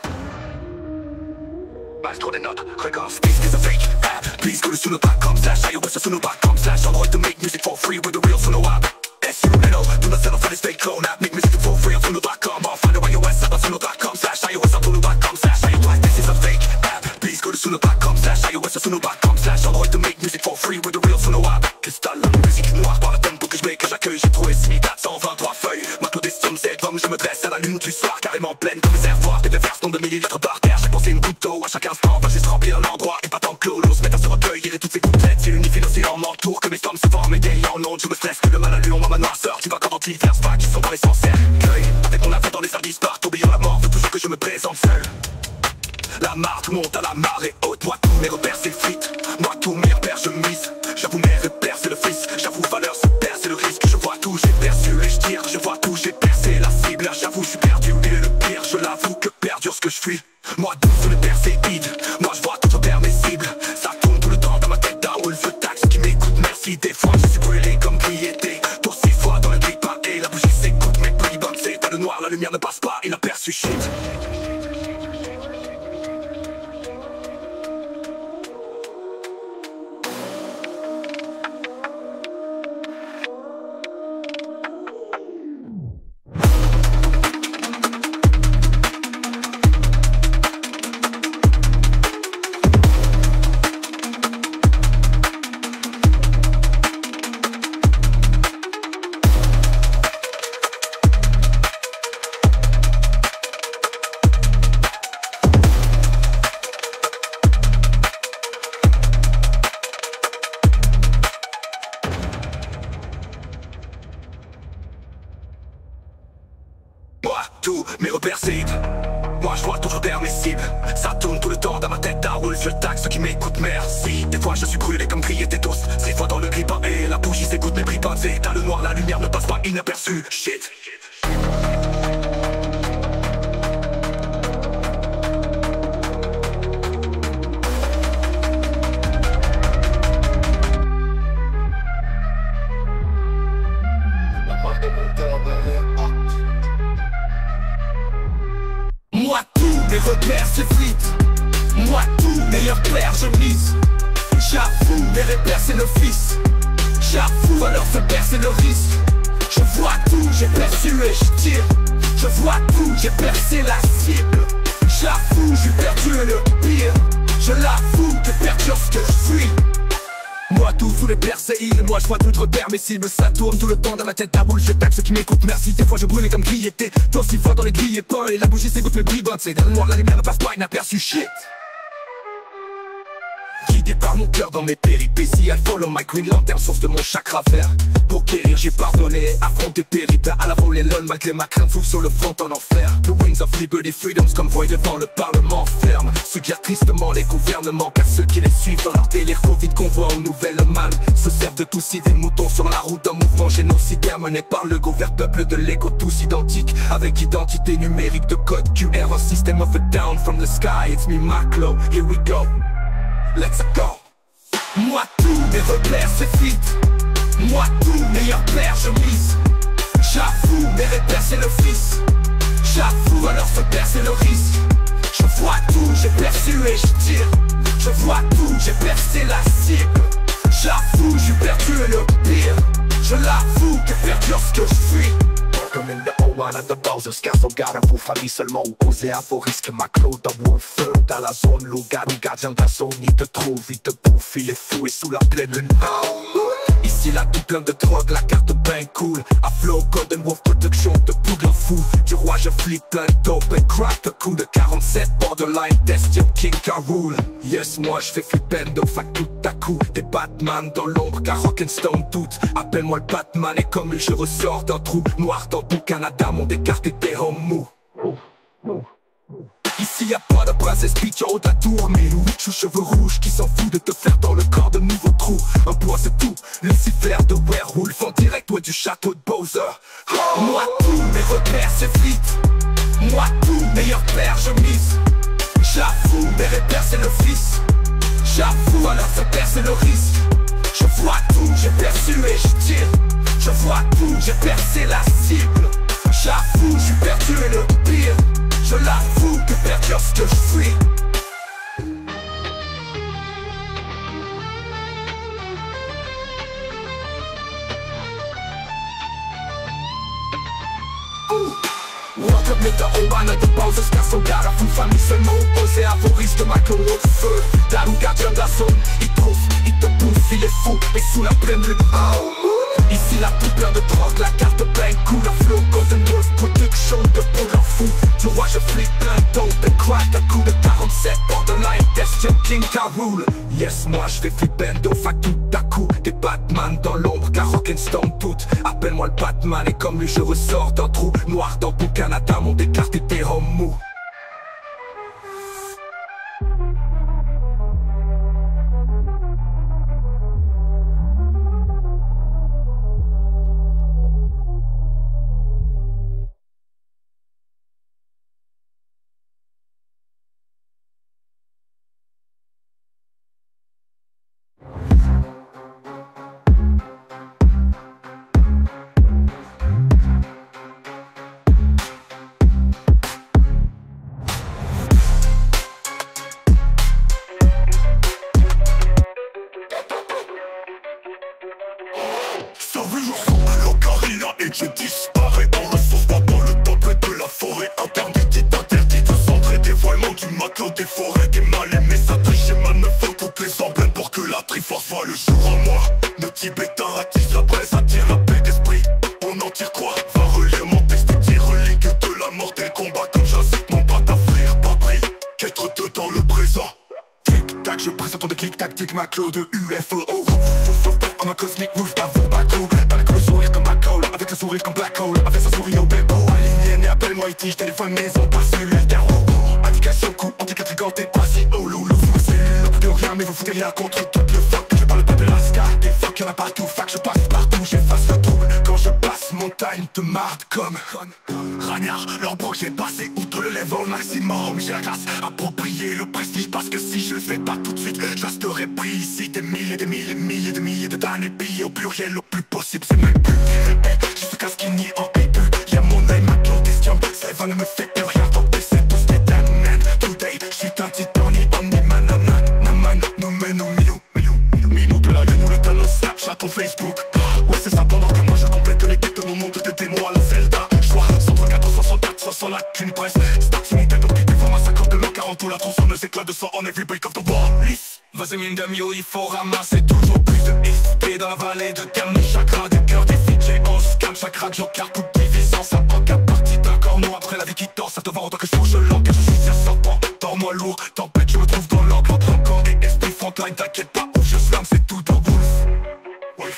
Maestro des notes, regarde, space is a fake app. Please go to sunopac.com/, iOS to sunopac.com/. Android to make music for free with the real Suno app. SUNO, do not settle for this fake clone app. Make music for free on suno.com. Or find a iOS app on suno.com/, iOS on suno.com/, iOS. This is a fake app. Please go to sunopac.com/, iOS to suno.com/. Android to make music for free with the real Suno app. Cristal, musique noire par la tempo que je mets, que j'accueille. J'ai trouvé 6123 feuilles. Marteau des sommes, c'est comme je me dresse à la lune du soir, carrément pleine comme réservoir. Des verses de millilitres par terre. Chaque pensée une goutte d'eau à chaque instant. Va juste remplir l'endroit et pas tant que l'eau. Se mettre à se recueillir toutes ces couplets. C'est l'unifie l'océan m'entoure. Que mes storms se forment et des en ondes. Je me stresse que le mal à lui, on ma noirceur. Tu vas quand l'hiver se va, qui sont dans les sincères. Cueille avec mon avion dans les services par tourbillon la mort. Veut toujours que je me présente seul. La marque monte à la marée haute. Moi tous mes repères c'est frites. Moi tous mes repères je mise. J'avoue mes repères c'est le fils. J'avoue valeur se perd c'est le risque. Je vois tout j'ai perçu et je tire. Je vois tout j'ai percé la cible. J'avoue je suis perdu et le pire. Je l'avoue que perdure ce que je fuis. Moi douce le père c'est vide. Moi je vois tout je perds mes cibles. Ça tourne tout le temps dans ma tête d'un wolf tax qui m'écoute merci. Des fois je suis brûlé comme grilleté. Pour 6 fois dans le grille pas et la bougie s'écoute. Mec polybombe c'est pas le noir. La lumière ne passe pas inaperçu shit. tout, mes repères cibles. Moi je vois toujours derrière mes cibles. Ça tourne tout le temps dans ma tête, ta roule. Je taxe ceux qui m'écoutent, merci. Des fois je suis brûlé comme grillé des toasts. 6 fois dans le grippin et la bougie s'écoute mes bribes. Dans le noir, la lumière ne passe pas inaperçue. Shit. Moi tout, mes repères s'effritent. Moi tout, mes repères je mise. J'avoue, mes repères c'est le fils. J'avoue, alors se perd c'est le risque. Je vois tout, j'ai perçu et je tire. Je vois tout, j'ai percé la cible. J'avoue, j'ai perdu le pire. Je l'avoue, que perturbe ce que je suis. Moi tout, tous les perséiles, moi je vois tout repère mes cibles. Ça tourne tout le temps dans ma tête, ta boule, je tape ceux qui m'écoutent, merci. Des fois je brûle comme grillé t'es. Toi 6 fois dans les grillés pain et la bougie s'écoute mes bribes. C'est dans le noir, la lumière ne passe pas inaperçue, shit. Guidé par mon cœur dans mes péripéties, I follow my green lantern, source de mon chakra vert. Pour guérir j'ai pardonné, affronté péripéties à la volée lol, malgré ma crainte fou sur le front en enfer. The wings of liberty, freedoms convoy devant le parlement ferme. Suggèrent tristement les gouvernements, car ceux qui les suivent dans leur délire Covid convoient aux nouvelles mannes. Se servent de tous des moutons sur la route d'un mouvement génocidaire mené par le gouverne peuple de l'ego, tous identiques, avec identité numérique de code QR. Un system of a down from the sky, it's me Maclo, here we go. Let's go. Moi tout, mes repères s'effritent. Moi tout, mes repères je mise. J'avoue, mes repères c'est le fils. J'avoue, alors se perd c'est le risque. Je vois tout, j'ai perçu et je tire. Je vois tout, j'ai percé la cible. J'avoue, j'ai perdu le pire. Je l'avoue, que perdure ce que je suis. Comme in the O1 at the Bowser, Scarso garde pour famille seulement ou poser à vos risques. Maclo dans feu dans la zone, loup-garou, gardien de la zone. Il te trouve, il te bouffe, il est fou et sous la pleine lune. Ici là tout plein de drogue, la carte ben cool. À flow, Golden Wolf Production, de poudre fou. Du roi je flippe plein dope and crack. Le coup de 47, borderline, Destiny King Car Rule. Yes, moi je fais flipendo, fac tout à coup. Des Batman dans l'ombre, car Rock'n'Stone tout. Appelle-moi le Batman et comme je ressors d'un trou noir dans tout Canada, mon décarté des homos. Ici y'a pas de princesse Peach en haut de la tour, mais Witch aux cheveux rouges qui s'en fout de te faire dans le corps de nouveaux trous. Un point c'est tout, Lucifer de Werewolf en direct ouais, du château de Bowser. Moi tout, mes repères s'effritent. Moi tout, mes repères je mise. J'avoue, mes repères c'est le fils. J'avoue, alors se perd c'est le risque. Je vois tout, j'ai perçu et je tire. Je vois tout, j'ai percé la cible. J'avoue, j'ai perdu le pire. Je l'avoue, que perdure ce que je suis. Welcome to the O1 at the Bowser, Scarso garde à fou, famille seulement opposée à vos risques. Maclo au feu, Darou gardien de la zone. Il trouve, il te bouffe, il est fou et sous la pleine lune. Ici là tout plein de drogue, la carte ben cool. La flow, Golden Wolf Production, de poudre fou. Du roi je flippe plein dope and crack. Un coup de 47, borderline, Destiny King Car Rule. Yes, moi je fais flipendo, fac tout à coup. Des Batman dans l'ombre, car Rock'n'Stone tout. Appelle-moi le Batman et comme lui je ressors d'un trou noir dans tout Canada, mon décarté des homos. Et je disparais dans le sauce, pas dans le temple de la forêt. Interdit de cendre et dévoilement du matelot des forêts. Des mal aimés, ça triche et manœuvre toutes les emblèmes pour que la Triforce voit le jour en moi. Nos Tibétains attisent la braise, attirent la paix d'esprit. On en tire quoi? Va relire mon texte et tire relique de la mort des combats. Comme j'incite mon pote à frire, pas pris qu'être deux dans le présent. Tic-tac, je présente des clics tactiques, Maclo de UFO. On a cosmic move, pas vos bateaux. Dans les sourire comme Black Hole, avec le sourire comme Black Hole, avec sa souris au bébo. Aligné, né appelle NYT, je téléphone maison, pas cellulaire, t'es un robot. Indication coup, anti-catrigant, t'es pas si oh loulou. C'est le plus de rien, mais vous foutez rien contre toute le fuck. Je parle pas de l'asca, des fuck, y'en a partout. Fac, je passe partout, j'efface le trouble. Quand je passe mon time de marde comme Ragnard, leur bro, j'ai passé outre le level maximum. J'ai la classe, approprier le prestige. Parce que si je le fais pas tout de suite, je resterai pris ici des milliers, des milliers, milliers, des milliers d'années. Pillés au pluriel, au plus possible, c'est même plus. Je suis qu'un skinny en P2. Y'a mon name, ma clotestium. Ça ne me fait plus rien, tant que c'est tous des damn men. Today, j'suis un titan, ni on ni man, naman, nous mène au milieu. Mino blague, nous le talent Snapchat ou Facebook. Ouais, c'est ça, pendant que moi je complète les quêtes de mon monde de démons à la Zelda. J'vois 134, 64, 300 la thune presse. Stack sur mon tête, au pipi, format 50 de l'an 40 où la tronçonneuse éclate de sang on every break of the wall. Vas-y mine de mille, il faut ramasser toujours plus de XP dans la vallée de terme. Chakra du cœur des fidgets, on scam, chakra, joker, coup de division. Ça prend à partie d'un corps noir après la vie qui dort. Ça te vend en tant que source, je l'enquête, je suis un serpent. Dors-moi lourd, tempête, je me trouve dans l'encre. Encore des esprits frontline, t'inquiète pas, où je slam, c'est tout dans Wolf.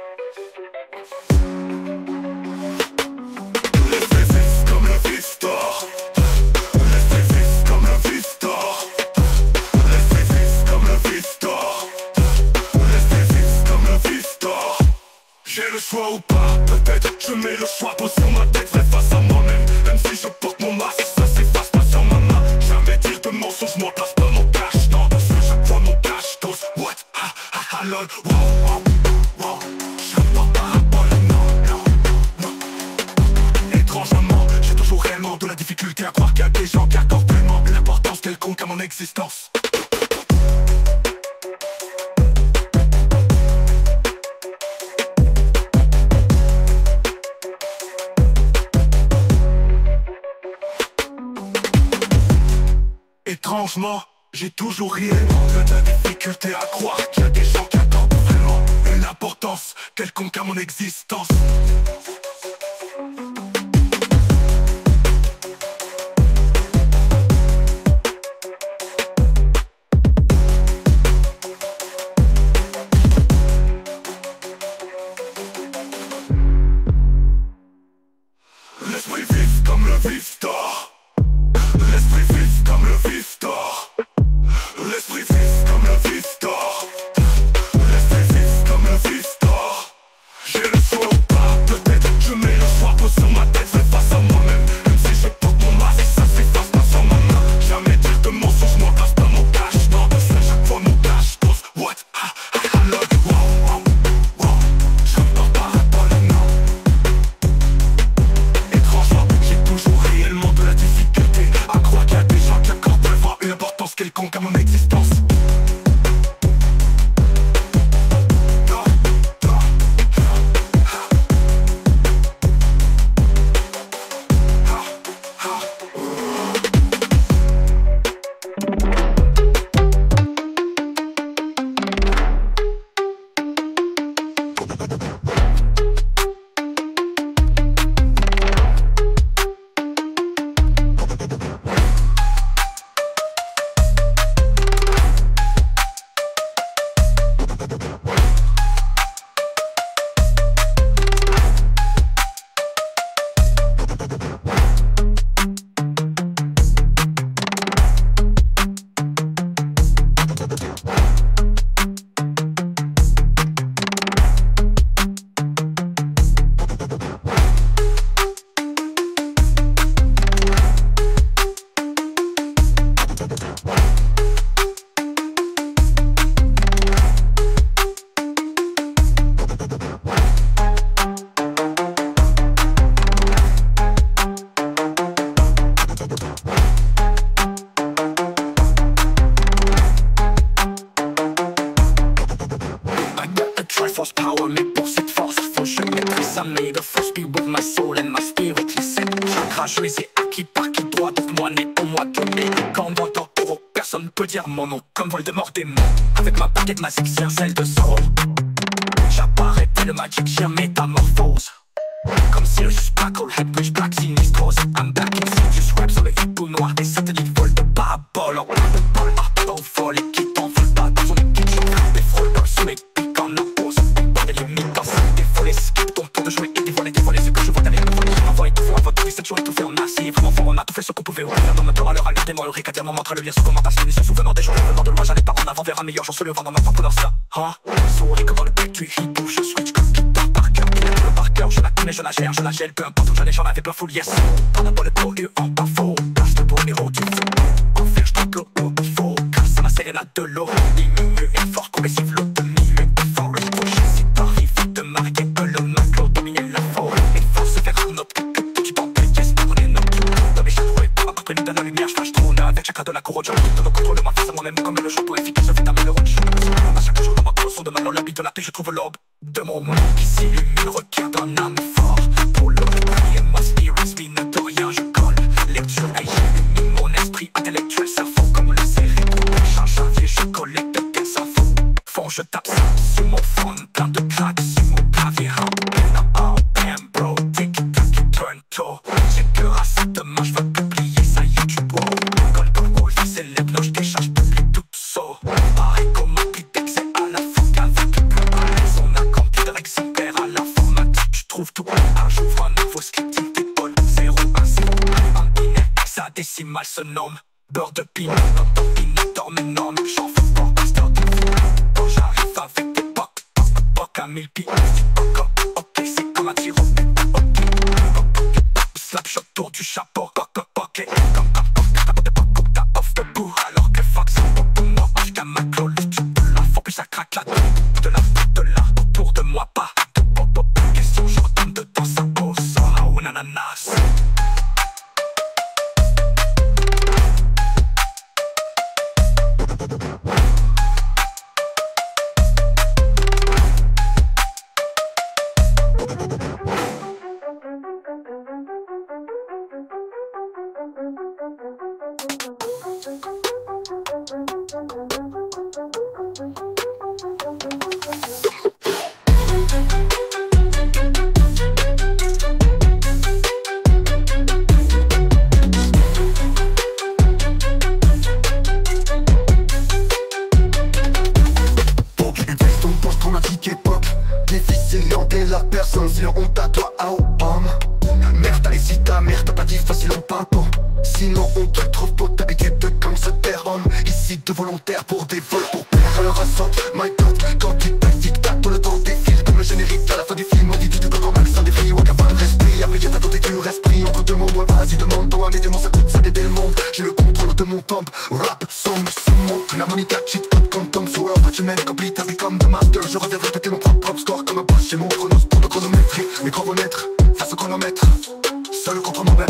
Laisse-les vivre comme le Vistor. Laisse-les vivre comme le Vistor. Laisse-les vivre comme le Vistor. Laisse-les vivre comme le Vistor. J'ai le choix ou pas, peut-être je mets le choix pose sur ma tête, vrai face à moi-même. Même si je porte mon masque, ça s'efface pas sur ma main. Jamais dire de mensonges, moi place pas mon cash. Non, parce que je vois mon cash, tous what, ha ha ha lol, wow, wow, wow. Je pas parabole, non. Étrangement, j'ai toujours réellement de la difficulté à croire qu'il y a des gens qui accordent vraiment une importance quelconque à mon existence. Étrangement, j'ai toujours réellement de la difficulté à croire qu'il y a des gens qui accordent vraiment une importance quelconque à mon existence. L'esprit vif comme le Vistor. L'esprit vif comme le Vistor. L'esprit vif comme le Vistor. L'esprit vif comme le Vistor. J'ai le choix ou pas, peut-être je mets le choix pose sur ma tête, fais face à moi-même. Même si je porte mon masque, ça s'efface pas sur ma main. Jamais dire de mensonges, moi place pas mon cash. Non, parce que chaque fois mon cash pose what, ha ha ha lol, wow, wow, wow. Je pars parabole, non. Étrangement, j'ai toujours réellement de la difficulté à croire qu'il y a des gens qui accordent vraiment une importance quelconque à mon existence. Non, non, Triforce power, mais pour cette force, faut que je maîtrise ça. May the force be with my soul and my spirit. Les 7 chakras, je les ai acquis par qui droit. Donc moi, né pour moi, tout est quand dans ton taureau. Personne peut dire mon nom comme Voldemort démon. Avec ma baguette magique, celle de Sauron. J'apparais tel le magic, j'ai métamorphose. Comme si le Spackle, Headbridge, Black Sinistros. I'm back in serious rap sur le hibou noir. Des satellites volent de parabole en plein de bol. Art folle et qui t'envole pas dans son équipe. J'en des frôles sur mes pics en oppose. Pas de limite dans ça, des volets skip ton tour de jouer et des volets, ce que je vois derrière le volet. J'envoie et tout fond à votre vie, cette journée tout fait en massif. moi heureux qu'à dire mon mantra, le lien sous commentation. Les souvenant des jours venant de loin, j'allais pas en avant vers un meilleur jour se levant dans ma propre ça. Souris comme dans le bec, tu bouge, je switch comme guitare par cœur. Par cœur, je la connais, je la gère, je la gèle, peu importe où j'allais, j'en avais pas full yes. Pas n'importe le tour, en pas faux, cache de bon héros, tu fous. En faire, je t'en faux, casse ma sérénade de l'eau. Diminué et fort, progressif, l'eau de minuit, fort, le projet, si t'arrives de marquer que le macro dominer la faune. Et force vers un autre, qui t'en paye, yes, pour les notes. Dans mes châteaux et pas après nous donne la lumière, je flash trône avec chacun de la couronne. Je de me contrôler ma face à moi-même comme le château efficace, je fais ta le roche. À chaque jour dans ma colosse, de ma dans l'habit de la paix, je trouve l'aube de mon monde qui s'illumine, requiert d'un âme fort. Pour le replier, ma spirit, mine de rien, je colle. Lecture, hey, j'illumine mon esprit intellectuel, cerveau comme le cérébro. Charge à vie, je collecte des infos. Fond, je tape ça sur mon phone, plein de claques sur mon clavier. Bam, bro, tic-tac, turn to. J'ai cœur à ça, demain je veux publier ça, YouTube, wow. Colle comme moi, je célèbre, je décharge, je publie tout saut. Pareil comme un pipec, c'est à la fougue avec le plus balèze. On a campé de expert à l'informatique, je trouve tout. J'ouvre un nouveau scripting, t'épaules, 0, 1, 0, 1 binaire, hexadécimal se nomme. Beurre de pinot, ordinateur énorme, j'en fais pas, pasteur de vie. Quand j'arrive avec des pocs à 1000 pieds. Ok, c'est comme un tir au but, slap shot tour du chapeau, ok, comme t'as off the bout. Alors que fuck ça, pour moi, jusqu'à ma clole, la faut plus ça craque là, de là, autour de moi, pas de question, je retourne dedans, ça pose, oh nananas. De volontaires pour des vols pour perdre leur assaut. My God, quand tu tac tic tac, tout le temps défile comme le générique à la fin du film. On dit tout comme Max, un défi, ou qu'à fin de l'esprit. Après j'ai t'attendais du resprit entre deux mots, ouais vas-y demande toi mes démons, ça coûte ça d'aider le monde. J'ai le contrôle de mon temple, rap, song, sumo, l'harmonica, cheat code comme Tom Sawyer. Patchman, complete, I become the master. Je reviens répéter mon propre score comme un boss. J'ai mon chronos pour le chronométrie, mes chronomètres face au chronomètre, seul contre moi-même.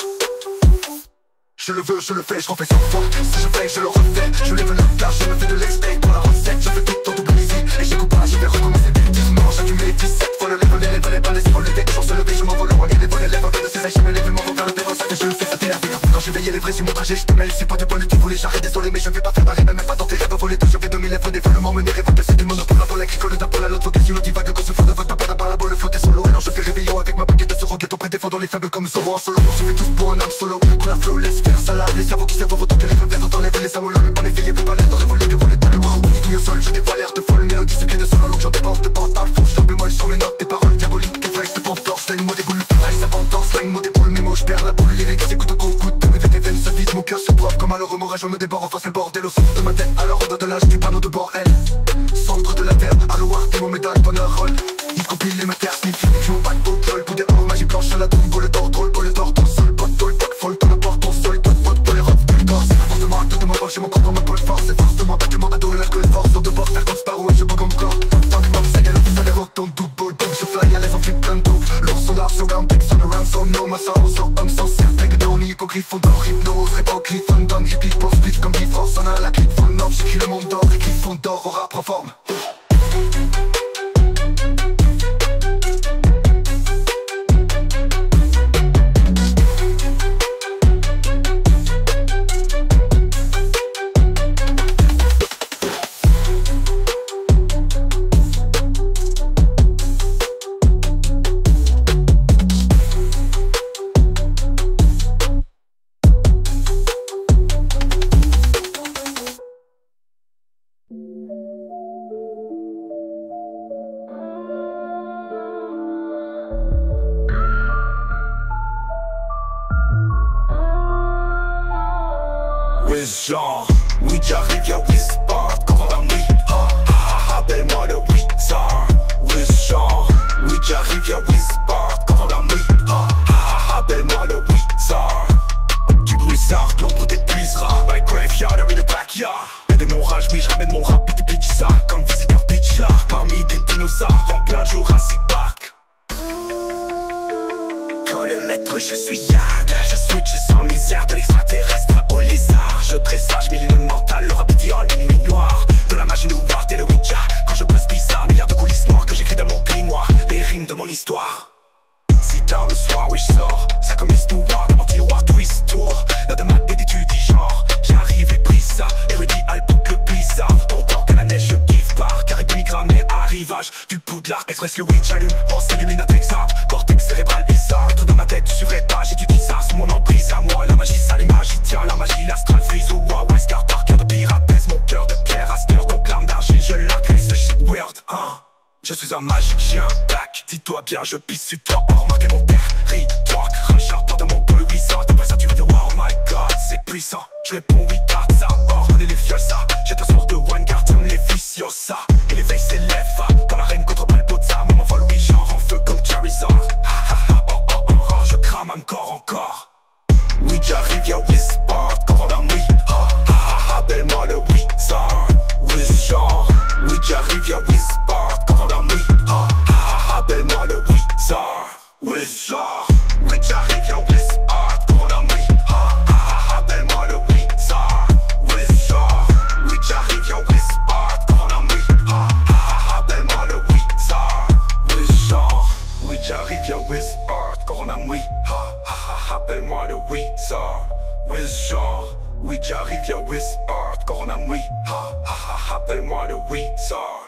Je le veux, je le fais, je refais 100 fois. Si je fais, je le refais. Je lève le plat, je me fais de l'extrait pour la recette. Je fais tout en double easy. Et j'écoute pas, je vais recommencer dimanche. J'accumule 17 fois le level, les balles, les épaules, les toujours se lever. Je m'envole le roi et les volets, les volets de ses ailes. Je me lève, je m'envole vers le terrain, ça que je le fais, ça t'énerve. Quand je veille les vrais sur mon trajet, je te mêle. C'est pas de bonne, tu voulais, j'arrête, désolé, mais je vais pas faire pareil, même pas dans tes rêves volés. Je fais 2000 lèvres, des fois le m'emmener, révolter, c'est du monopole. La pole, agricole, d'appel à l'autre, faut question, divague, qu'on se fout de votre papa, par la bolle, flotter solo. Et non, je fais réveillon avec ma baguette de ce roquette, auprès défendant les faibles comme Soro en solo. Je fais tout pour un homme solo, pour la flow, laisse faire salade, les cerveaux qui servent votre téléphone, vers t'enlève les amoureux, en effet, y'a plus pas l'air de révoler, de voler, le wow. Tout au sol, je dévoile l'air de folle mélodie, ce pied de solo, j'en dépense de portable, faut je tombe moi sur mes notes, des paroles diaboliques, des phrases de pantor, slang, mot des boules, reste ça pantor, slang, mot des boules, mes mots, je perds la boule, lyrique, j'écoute au gros coup de mes veines se vide, mon cœur se boive comme à l'heure, mon rage, je me déborde, enfin c'est le bordel au centre de ma tête, alors en de l'âge du panneau de bord, elle, centre de la terre, à l'ouar, mon médaille, bonheur, rôle, il compile les matières, sniff, je m'en bats de bottle, pour des hors, magie blanche, à la tombe, le d'or, drôle, ton sol, bottle, pack folle, ton apport, ton sol, ton pote, pour les robes, plus d'or, c'est forcément acte de mon j'ai mon corps dans ma poche force, c'est forcément pas que mon ado, l'alcool force, sur de bord, faire comme Sparrow, et je bug encore, tant que ma ça galop, ça les rock, ton double, donc je fly à l'aise en flip plein de dos, l'ours son large, sur un pic, son around, son no, ma sorrow, sur homme, sans certain, que down, hypocrite, d'or, hypnose, hypocrite, fond down, hippie, pour split, comme Bifrost, on a la clip, fond nord, j'écris le monde d'or, écrit fond d'or, au rap, en forme. Wiz genre, oui j'arrive, y'a Wizpart, quand on a oui, ha ha ha, appelle-moi le Wizard. Wiz genre, oui j'arrive, y'a Wizpart, quand on a oui, ha ha ha, appelle-moi le Wizard. Du bruissard, l'ombre t'épuisera, my graveyard, I'm in the backyard. Y'a des non-rages, oui j'ramène mon rap et des bitches ça, comme visiteur bitch là, parmi des dinosaures, en plein Jurassic Park. Quand le maître je suis Yad, je switch sans misère de l'extraterrestre au lézard. Je présage mille mental, le rap dit en ligne noire. De la magie noire, t'es le Ouija. Quand je buzz bizarre, milliards de coulisses noires que j'écris dans mon grimoire. Les rimes de mon histoire. Si tard le soir, oui je sors, ça comme histoire, dans mon tiroir twist tour. Là de maths et d'études du genre, j'arrive et pris ça, érudit alpes le blizzard. Pendant que la neige je kiffe par, carré grammaire, arrivage du Poudlard, express le weed j'allume, pense illuminatrix ça, cortex cérébral et ça. Tout dans ma tête, tu suivrais pas, j'étudie ça, sous mon emprise à moi. La magie ça, les magies, tiens, la magie, l'astral frise ou wow, Scar par cœur de pirate, pèse mon cœur de pierre, Aster, donc l'arme d'argile, je l'accuse, ce shit weird, hein. Je suis un magicien, back, dis-toi bien, je pisse sur toi, remarquez mon territoire, crachard dans mon peu puissant, t'as pas saturé de wow, my god, c'est puissant, je réponds oui, garde ça, ordonnez les fioles ça, j'ai ta source de one, garde les viciosa, et l'éveil s'élève, dans l'arène contre Balbozza, maman folle, oui, genre en feu comme Charizard, ha ha ha, oh oh oh, oh, je crame encore, oui, j'arrive, y'a Wizpart, quand on a oui, ha ha ha, appelle-moi le Wizard, Wiz genre, oui, j'arrive, y'a Wizpart, quand on a oui, ha ha ha, appelle-moi le Wizard, Wiz genre, oui, j'arrive, y'a Wizpart, quand on a oui, ha ha ha, appelle-moi le Wizard, Wiz genre, oui, j'arrive, y'a Wizpart, quand on a oui, ha ha ha, appelle-moi le Wizard, Wiz genre, oui, j'arrive, y'a Wizpart, quand on a oui, ha ha ha, appelle-moi le Wizard, Wiz genre, oui, j'arrive, y'a Wizpart, quand on a oui, ha ha ha, appelle-moi le Wizard.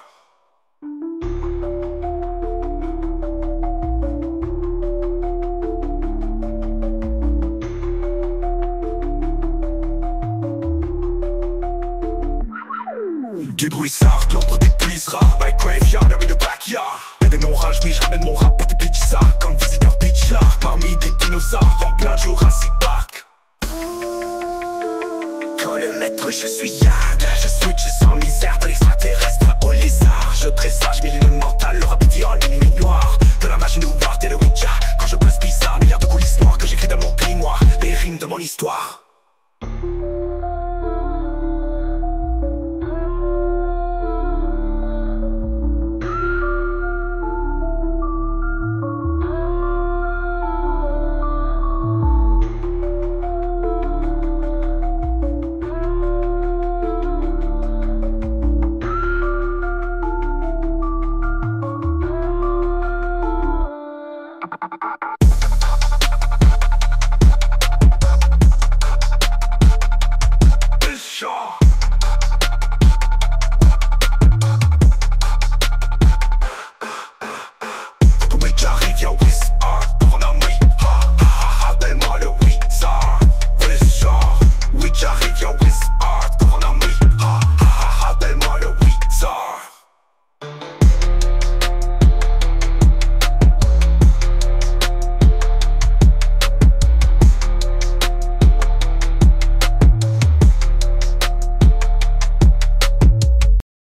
Du bruissard, l'ombre t'épuisera, my graveyard, I'm in the backyard. Y'a des non-rages, oui j'ramène mon rap et des bitches ça, comme visiteur bitch là, parmi des dinosaures, en plein Jurassic Park. Quand le maître je suis Yad, je switch sans misère de l'extraterrestre au lézard. Je présage mille mental, le rap dit en ligne noire. De la magie noire, t'es le Ouija. Quand je buzz bizarre, milliards de coulisses noires que j'écris dans mon grimoire. Les rimes de mon histoire.